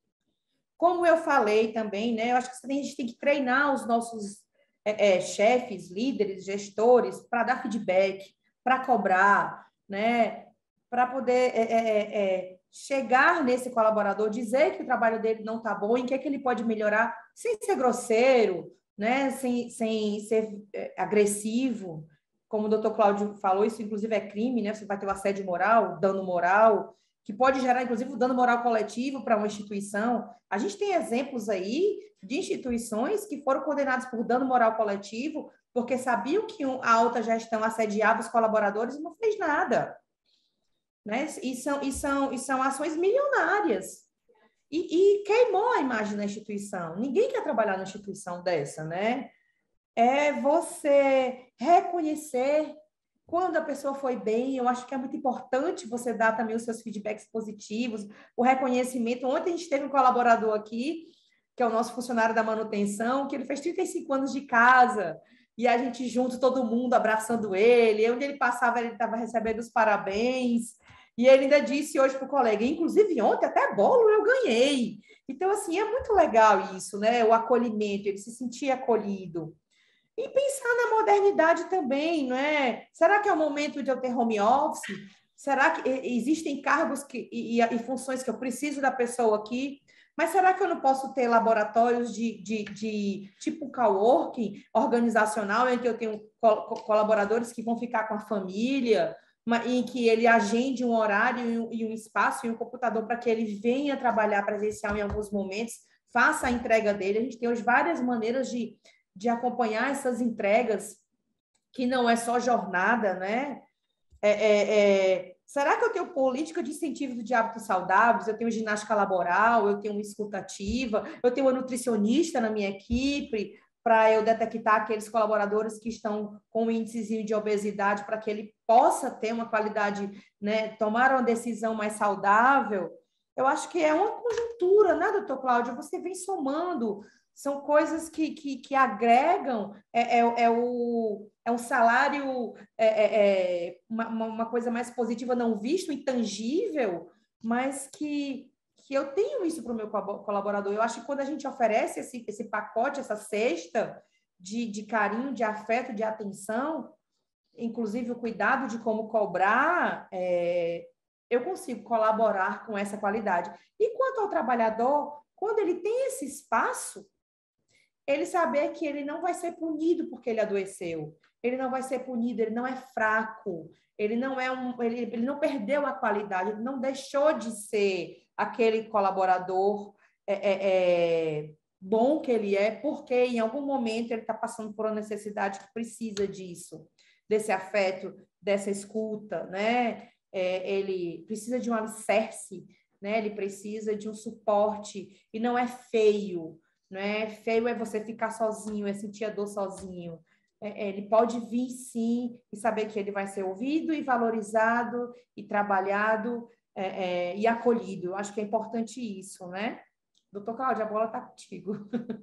Como eu falei também, né, eu acho que a gente tem que treinar os nossos é, é, chefes, líderes, gestores, para dar feedback, para cobrar, né, para poder é, é, é, chegar nesse colaborador, dizer que o trabalho dele não está bom, em que, é que ele pode melhorar, sem ser grosseiro, né, sem, sem ser é, agressivo. Como o doutor Cláudio falou, isso inclusive é crime, né? Você vai ter o assédio moral, dano moral, que pode gerar, inclusive, o dano moral coletivo para uma instituição. A gente tem exemplos aí de instituições que foram condenadas por dano moral coletivo porque sabiam que a alta gestão assediava os colaboradores e não fez nada. Né? E, são, e, são, e são ações milionárias. E, e queimou a imagem da instituição. Ninguém quer trabalhar numa instituição dessa, né? É você reconhecer quando a pessoa foi bem. Eu acho que é muito importante você dar também os seus feedbacks positivos, o reconhecimento. Ontem a gente teve um colaborador aqui, que é o nosso funcionário da manutenção, que ele fez trinta e cinco anos de casa, e a gente junto, todo mundo abraçando ele, e onde ele passava, ele estava recebendo os parabéns, e ele ainda disse hoje para o colega, inclusive ontem até bolo eu ganhei. Então, assim, é muito legal isso, né? O acolhimento, ele se sentir acolhido. E pensar na modernidade também, não é? Será que é o momento de eu ter home office? Será que existem cargos que, e, e funções que eu preciso da pessoa aqui? Mas será que eu não posso ter laboratórios de, de, de tipo coworking organizacional, em que eu tenho colaboradores que vão ficar com a família, em que ele agende um horário e um espaço e um computador para que ele venha trabalhar presencial em alguns momentos, faça a entrega dele? A gente tem hoje várias maneiras de de acompanhar essas entregas, que não é só jornada, né? É, é, é... Será que eu tenho política de incentivo de hábitos saudáveis? Eu tenho ginástica laboral, eu tenho uma escutativa, eu tenho uma nutricionista na minha equipe, para eu detectar aqueles colaboradores que estão com um índice de obesidade, para que ele possa ter uma qualidade, né? Tomar uma decisão mais saudável. Eu acho que é uma conjuntura, né, doutor Cláudio? Você vem somando. são coisas que, que, que agregam, é, é, é, o, é um salário, é, é, é uma, uma coisa mais positiva, não visto, intangível, mas que, que eu tenho isso para o meu colaborador. Eu acho que quando a gente oferece esse, esse pacote, essa cesta de, de carinho, de afeto, de atenção, inclusive o cuidado de como cobrar, é, eu consigo colaborar com essa qualidade. E quanto ao trabalhador, quando ele tem esse espaço, ele saber que ele não vai ser punido porque ele adoeceu, ele não vai ser punido, ele não é fraco, ele não é um, ele, ele não perdeu a qualidade, ele não deixou de ser aquele colaborador é, é, é, bom que ele é, porque em algum momento ele está passando por uma necessidade que precisa disso, desse afeto, dessa escuta, né? É, ele precisa de um alicerce, né? Ele precisa de um suporte, e não é feio, né? Feio é você ficar sozinho, é sentir a dor sozinho. É, ele pode vir, sim, e saber que ele vai ser ouvido e valorizado e trabalhado é, é, e acolhido. Eu acho que é importante isso, né? Doutor Cláudio, a bola está contigo.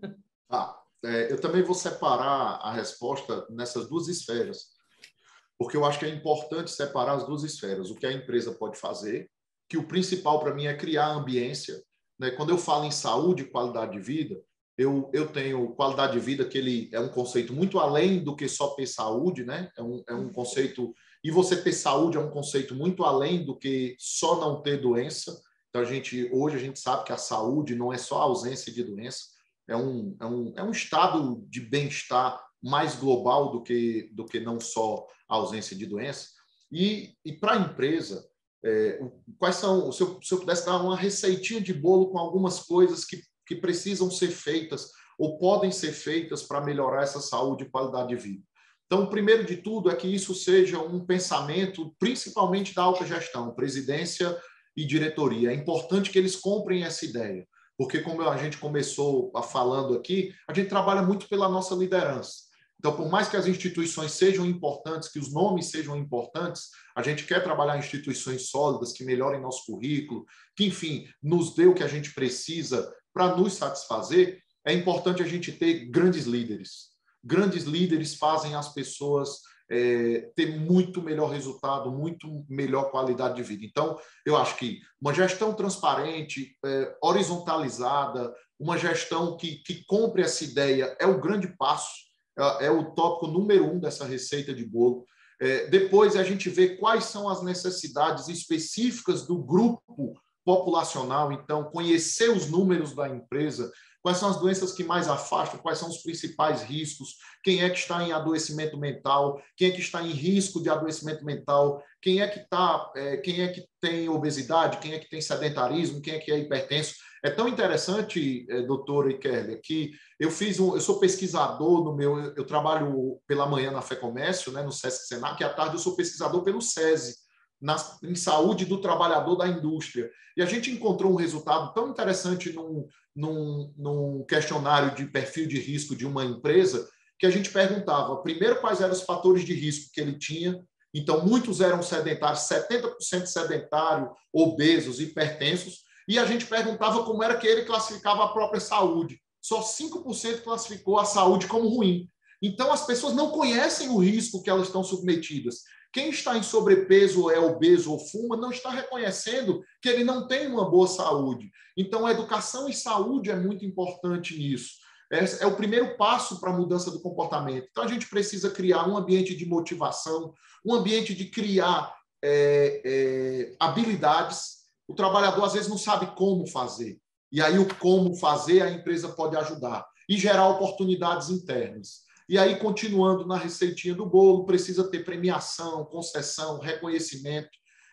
Ah, é, eu também vou separar a resposta nessas duas esferas, porque eu acho que é importante separar as duas esferas. O que a empresa pode fazer, que o principal para mim é criar ambiência, né? Quando eu falo em saúde e qualidade de vida, Eu, eu tenho qualidade de vida, que ele é um conceito muito além do que só ter saúde, né? É um, é um conceito... E você ter saúde é um conceito muito além do que só não ter doença. Então, a gente, hoje a gente sabe que a saúde não é só a ausência de doença, é um, é um, é um estado de bem-estar mais global do que, do que não só a ausência de doença. E, e para a empresa, é, quais são... Se eu, se eu pudesse dar uma receitinha de bolo com algumas coisas que que precisam ser feitas ou podem ser feitas para melhorar essa saúde e qualidade de vida. Então, o primeiro de tudo é que isso seja um pensamento, principalmente da alta gestão, presidência e diretoria. É importante que eles comprem essa ideia, porque como a gente começou falando aqui, a gente trabalha muito pela nossa liderança. Então, por mais que as instituições sejam importantes, que os nomes sejam importantes, a gente quer trabalhar em instituições sólidas, que melhorem nosso currículo, que, enfim, nos dê o que a gente precisa para nos satisfazer. É importante a gente ter grandes líderes. Grandes líderes fazem as pessoas é, ter muito melhor resultado, muito melhor qualidade de vida. Então, eu acho que uma gestão transparente, é, horizontalizada, uma gestão que, que compre essa ideia é o grande passo, é, é o tópico número um dessa receita de bolo. É, depois, a gente vê quais são as necessidades específicas do grupo populacional, então, conhecer os números da empresa, quais são as doenças que mais afastam, quais são os principais riscos, quem é que está em adoecimento mental, quem é que está em risco de adoecimento mental, quem é que, tá, é, quem é que tem obesidade, quem é que tem sedentarismo, quem é que é hipertenso. É tão interessante, é, doutora Ikerlia, que eu fiz um, eu sou pesquisador no meu, eu trabalho pela manhã na FEComércio, né, no Sesc Senac, e à tarde eu sou pesquisador pelo SESI, Na, em saúde do trabalhador da indústria. E a gente encontrou um resultado tão interessante num, num, num questionário de perfil de risco de uma empresa, que a gente perguntava, primeiro, quais eram os fatores de risco que ele tinha. Então, muitos eram sedentários, setenta por cento sedentário, obesos, hipertensos, e a gente perguntava como era que ele classificava a própria saúde. Só cinco por cento classificou a saúde como ruim. Então, as pessoas não conhecem o risco que elas estão submetidas. Quem está em sobrepeso, é obeso ou fuma, não está reconhecendo que ele não tem uma boa saúde. Então, a educação e saúde é muito importante nisso. É, é o primeiro passo para a mudança do comportamento. Então, a gente precisa criar um ambiente de motivação, um ambiente de criar é, é, habilidades. O trabalhador, às vezes, não sabe como fazer. E aí, o como fazer, a empresa pode ajudar. E gerar oportunidades internas. E aí, continuando na receitinha do bolo, precisa ter premiação, concessão, reconhecimento,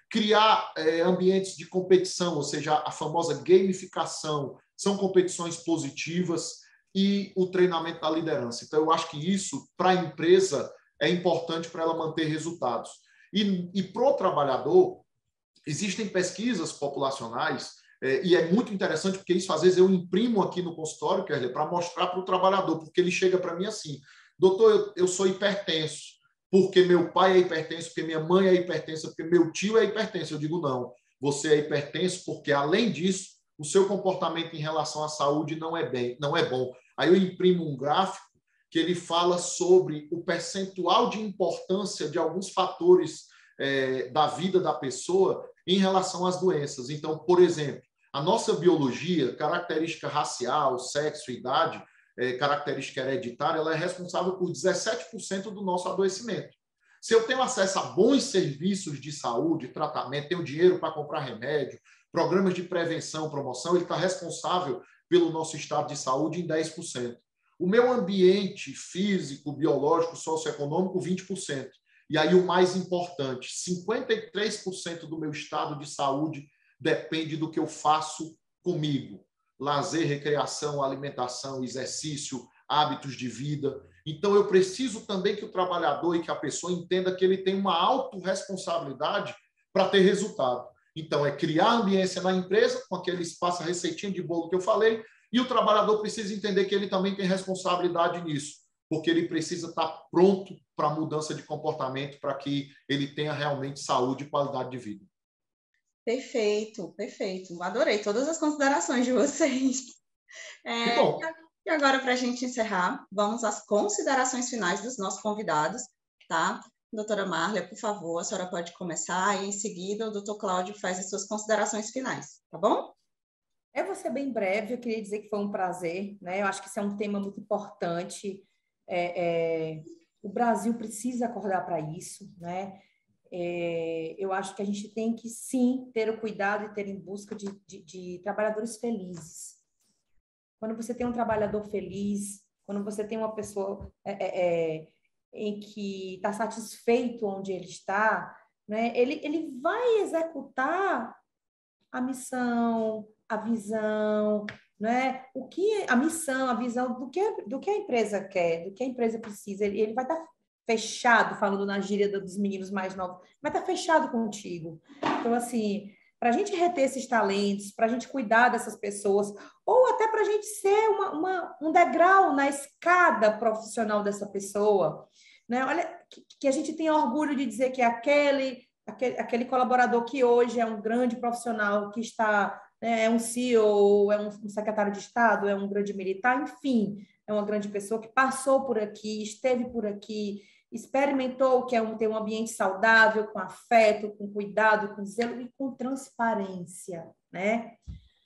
criar é, ambientes de competição, ou seja, a famosa gamificação, são competições positivas, e o treinamento da liderança. Então, eu acho que isso, para a empresa, é importante para ela manter resultados. E, e para o trabalhador, existem pesquisas populacionais, é, e é muito interessante, porque isso, às vezes, eu imprimo aqui no consultório, para mostrar para o trabalhador, porque ele chega para mim assim: doutor, eu, eu sou hipertenso, porque meu pai é hipertenso, porque minha mãe é hipertensa, porque meu tio é hipertenso. Eu digo, não, você é hipertenso porque, além disso, o seu comportamento em relação à saúde não é, bem, não é bom. Aí eu imprimo um gráfico que ele fala sobre o percentual de importância de alguns fatores é, da vida da pessoa em relação às doenças. Então, por exemplo, a nossa biologia, característica racial, sexo, idade, é, característica hereditária, ela é responsável por dezessete por cento do nosso adoecimento. Se eu tenho acesso a bons serviços de saúde, tratamento, tenho dinheiro para comprar remédio, programas de prevenção, promoção, ele está responsável pelo nosso estado de saúde em dez por cento. O meu ambiente físico, biológico, socioeconômico, vinte por cento. E aí o mais importante, cinquenta e três por cento do meu estado de saúde depende do que eu faço comigo. Lazer, recreação, alimentação, exercício, hábitos de vida. Então, eu preciso também que o trabalhador e que a pessoa entenda que ele tem uma autorresponsabilidade para ter resultado. Então, é criar ambiência na empresa, com aquele espaço, a receitinha de bolo que eu falei, e o trabalhador precisa entender que ele também tem responsabilidade nisso, porque ele precisa estar pronto para a mudança de comportamento, para que ele tenha realmente saúde e qualidade de vida. Perfeito, perfeito. Adorei todas as considerações de vocês. É, Que bom. E agora, para a gente encerrar, vamos às considerações finais dos nossos convidados, tá? Doutora Marlia, por favor, a senhora pode começar e, em seguida, o doutor Cláudio faz as suas considerações finais, tá bom? Eu vou ser bem breve, eu queria dizer que foi um prazer, né? Eu acho que isso é um tema muito importante. É, é, o Brasil precisa acordar para isso, né? É, eu acho que a gente tem que, sim, ter o cuidado e ter em busca de, de, de trabalhadores felizes. Quando você tem um trabalhador feliz, quando você tem uma pessoa é, é, em que está satisfeito onde ele está, né? ele, ele vai executar a missão, a visão, né? O que a missão, a visão do que, do que a empresa quer, do que a empresa precisa. Ele, ele vai estar fechado, falando na gíria dos meninos mais novos, vai estar fechado contigo. Então, assim, para a gente reter esses talentos, para a gente cuidar dessas pessoas, ou até para a gente ser uma, uma, um degrau na escada profissional dessa pessoa, né? Olha, que, que a gente tenha orgulho de dizer que aquele, aquele, aquele colaborador que hoje é um grande profissional, que está, né, é um C E O, é um, um secretário de Estado, é um grande militar, enfim, é uma grande pessoa que passou por aqui, esteve por aqui, experimentou que é um, ter um ambiente saudável, com afeto, com cuidado, com zelo e com transparência, né?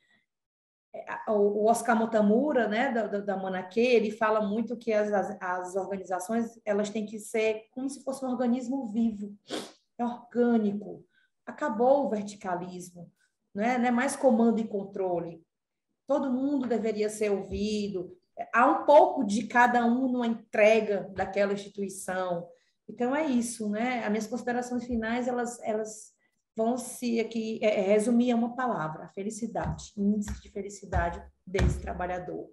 O Oscar Motamura, né, da, da Manaque, ele fala muito que as, as, as organizações elas têm que ser como se fosse um organismo vivo, é orgânico. Acabou o verticalismo, né? Não é mais comando e controle. Todo mundo deveria ser ouvido. Há um pouco de cada um numa entrega daquela instituição. Então, é isso, né? As minhas considerações finais, elas, elas vão se aqui é, resumir a uma palavra, a felicidade, índice de felicidade desse trabalhador.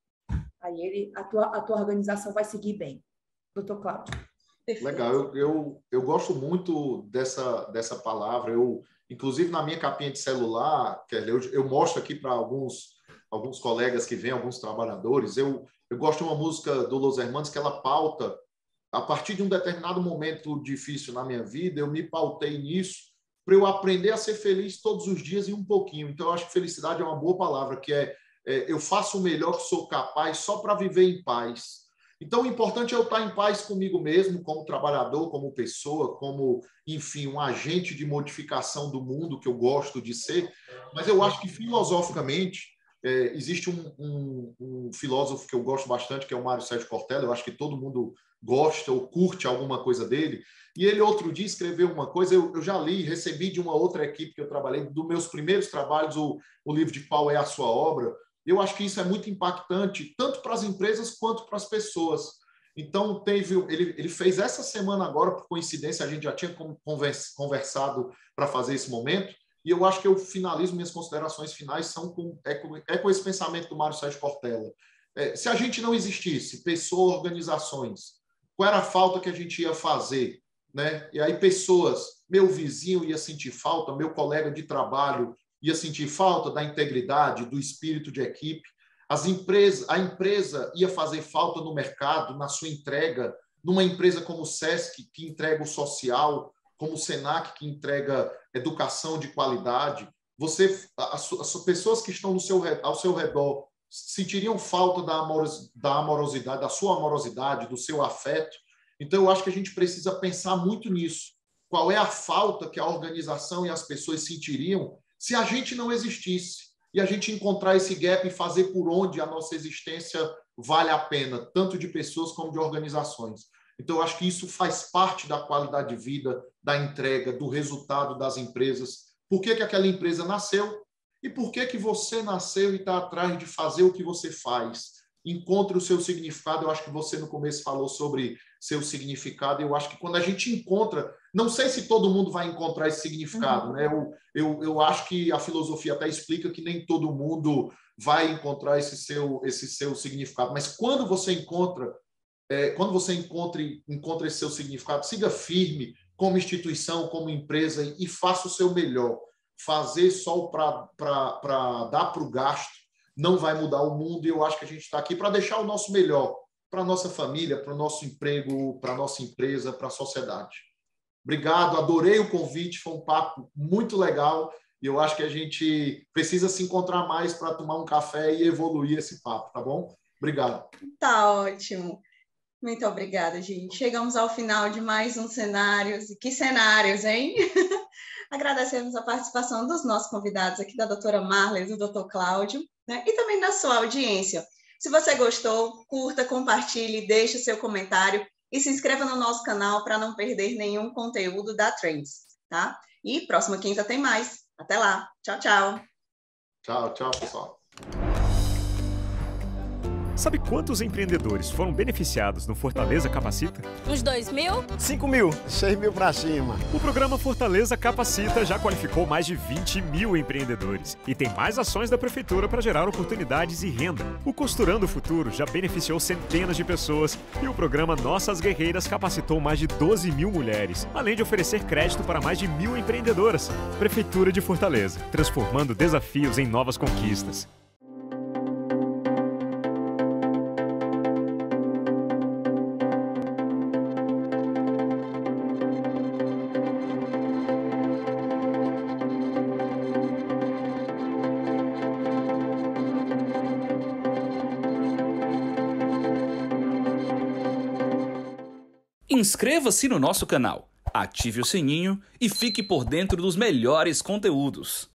Aí ele, a tua, a tua organização vai seguir bem. Doutor Cláudio. Legal, eu, eu, eu gosto muito dessa, dessa palavra. Eu, inclusive, na minha capinha de celular, eu, eu mostro aqui para alguns alguns colegas que vêm, alguns trabalhadores, eu, eu gosto de uma música do Los Hermanos que ela pauta, a partir de um determinado momento difícil na minha vida, eu me pautei nisso para eu aprender a ser feliz todos os dias e um pouquinho. Então, eu acho que felicidade é uma boa palavra, que é, é eu faço o melhor que sou capaz só para viver em paz. Então, o importante é eu estar em paz comigo mesmo, como trabalhador, como pessoa, como, enfim, um agente de modificação do mundo que eu gosto de ser. Mas eu acho que, filosoficamente, É, existe um, um, um filósofo que eu gosto bastante, que é o Mário Sérgio Cortella. Eu acho que todo mundo gosta ou curte alguma coisa dele. E ele, outro dia, escreveu uma coisa, eu, eu já li, recebi de uma outra equipe que eu trabalhei, dos meus primeiros trabalhos, o, o livro de Qual é a Sua Obra. Eu acho que isso é muito impactante, tanto para as empresas quanto para as pessoas. Então, teve, ele, ele fez essa semana agora, por coincidência, a gente já tinha conversado para fazer esse momento. E eu acho que eu finalizo minhas considerações finais são com, é, com, é com esse pensamento do Mário Sérgio Cortella. É, se a gente não existisse, pessoas, organizações, qual era a falta que a gente ia fazer? Né? E aí pessoas, meu vizinho ia sentir falta, meu colega de trabalho ia sentir falta da integridade, do espírito de equipe. As empresas, a empresa ia fazer falta no mercado, na sua entrega, numa empresa como o SESC, que entrega o social, como o SENAC, que entrega educação de qualidade. Você, as, as pessoas que estão no seu, ao seu redor sentiriam falta da, amoros, da amorosidade, da sua amorosidade, do seu afeto. Então, eu acho que a gente precisa pensar muito nisso. Qual é a falta que a organização e as pessoas sentiriam se a gente não existisse? E a gente encontrar esse gap e fazer por onde a nossa existência vale a pena, tanto de pessoas como de organizações. Então, eu acho que isso faz parte da qualidade de vida, da entrega, do resultado das empresas. Por que que aquela empresa nasceu e por que que você nasceu e está atrás de fazer o que você faz. Encontre o seu significado. Eu acho que você no começo falou sobre seu significado. Eu acho que quando a gente encontra, não sei se todo mundo vai encontrar esse significado, uhum. né? Eu, eu, eu acho que a filosofia até explica que nem todo mundo vai encontrar esse seu, esse seu significado. Mas quando você encontra, é, quando você encontre, encontra esse seu significado, siga firme como instituição, como empresa e faça o seu melhor. Fazer só para dar para o gasto não vai mudar o mundo, e eu acho que a gente está aqui para deixar o nosso melhor para a nossa família, para o nosso emprego, para a nossa empresa, para a sociedade. Obrigado, adorei o convite, foi um papo muito legal e eu acho que a gente precisa se encontrar mais para tomar um café e evoluir esse papo, tá bom? Obrigado. Tá ótimo. Muito obrigada, gente. Chegamos ao final de mais um Cenários. E que cenários, hein? Agradecemos a participação dos nossos convidados aqui, da doutora Marla e do doutor Cláudio, né? E também da sua audiência. Se você gostou, curta, compartilhe, deixe o seu comentário e se inscreva no nosso canal para não perder nenhum conteúdo da Trends, tá? E próxima quinta tem mais. Até lá. Tchau, tchau. Tchau, tchau, pessoal. Sabe quantos empreendedores foram beneficiados no Fortaleza Capacita? Uns dois mil? Cinco mil. Seis mil para cima. O programa Fortaleza Capacita já qualificou mais de vinte mil empreendedores e tem mais ações da Prefeitura para gerar oportunidades e renda. O Costurando o Futuro já beneficiou centenas de pessoas e o programa Nossas Guerreiras capacitou mais de doze mil mulheres, além de oferecer crédito para mais de mil empreendedoras. Prefeitura de Fortaleza, transformando desafios em novas conquistas. Inscreva-se no nosso canal, ative o sininho e fique por dentro dos melhores conteúdos.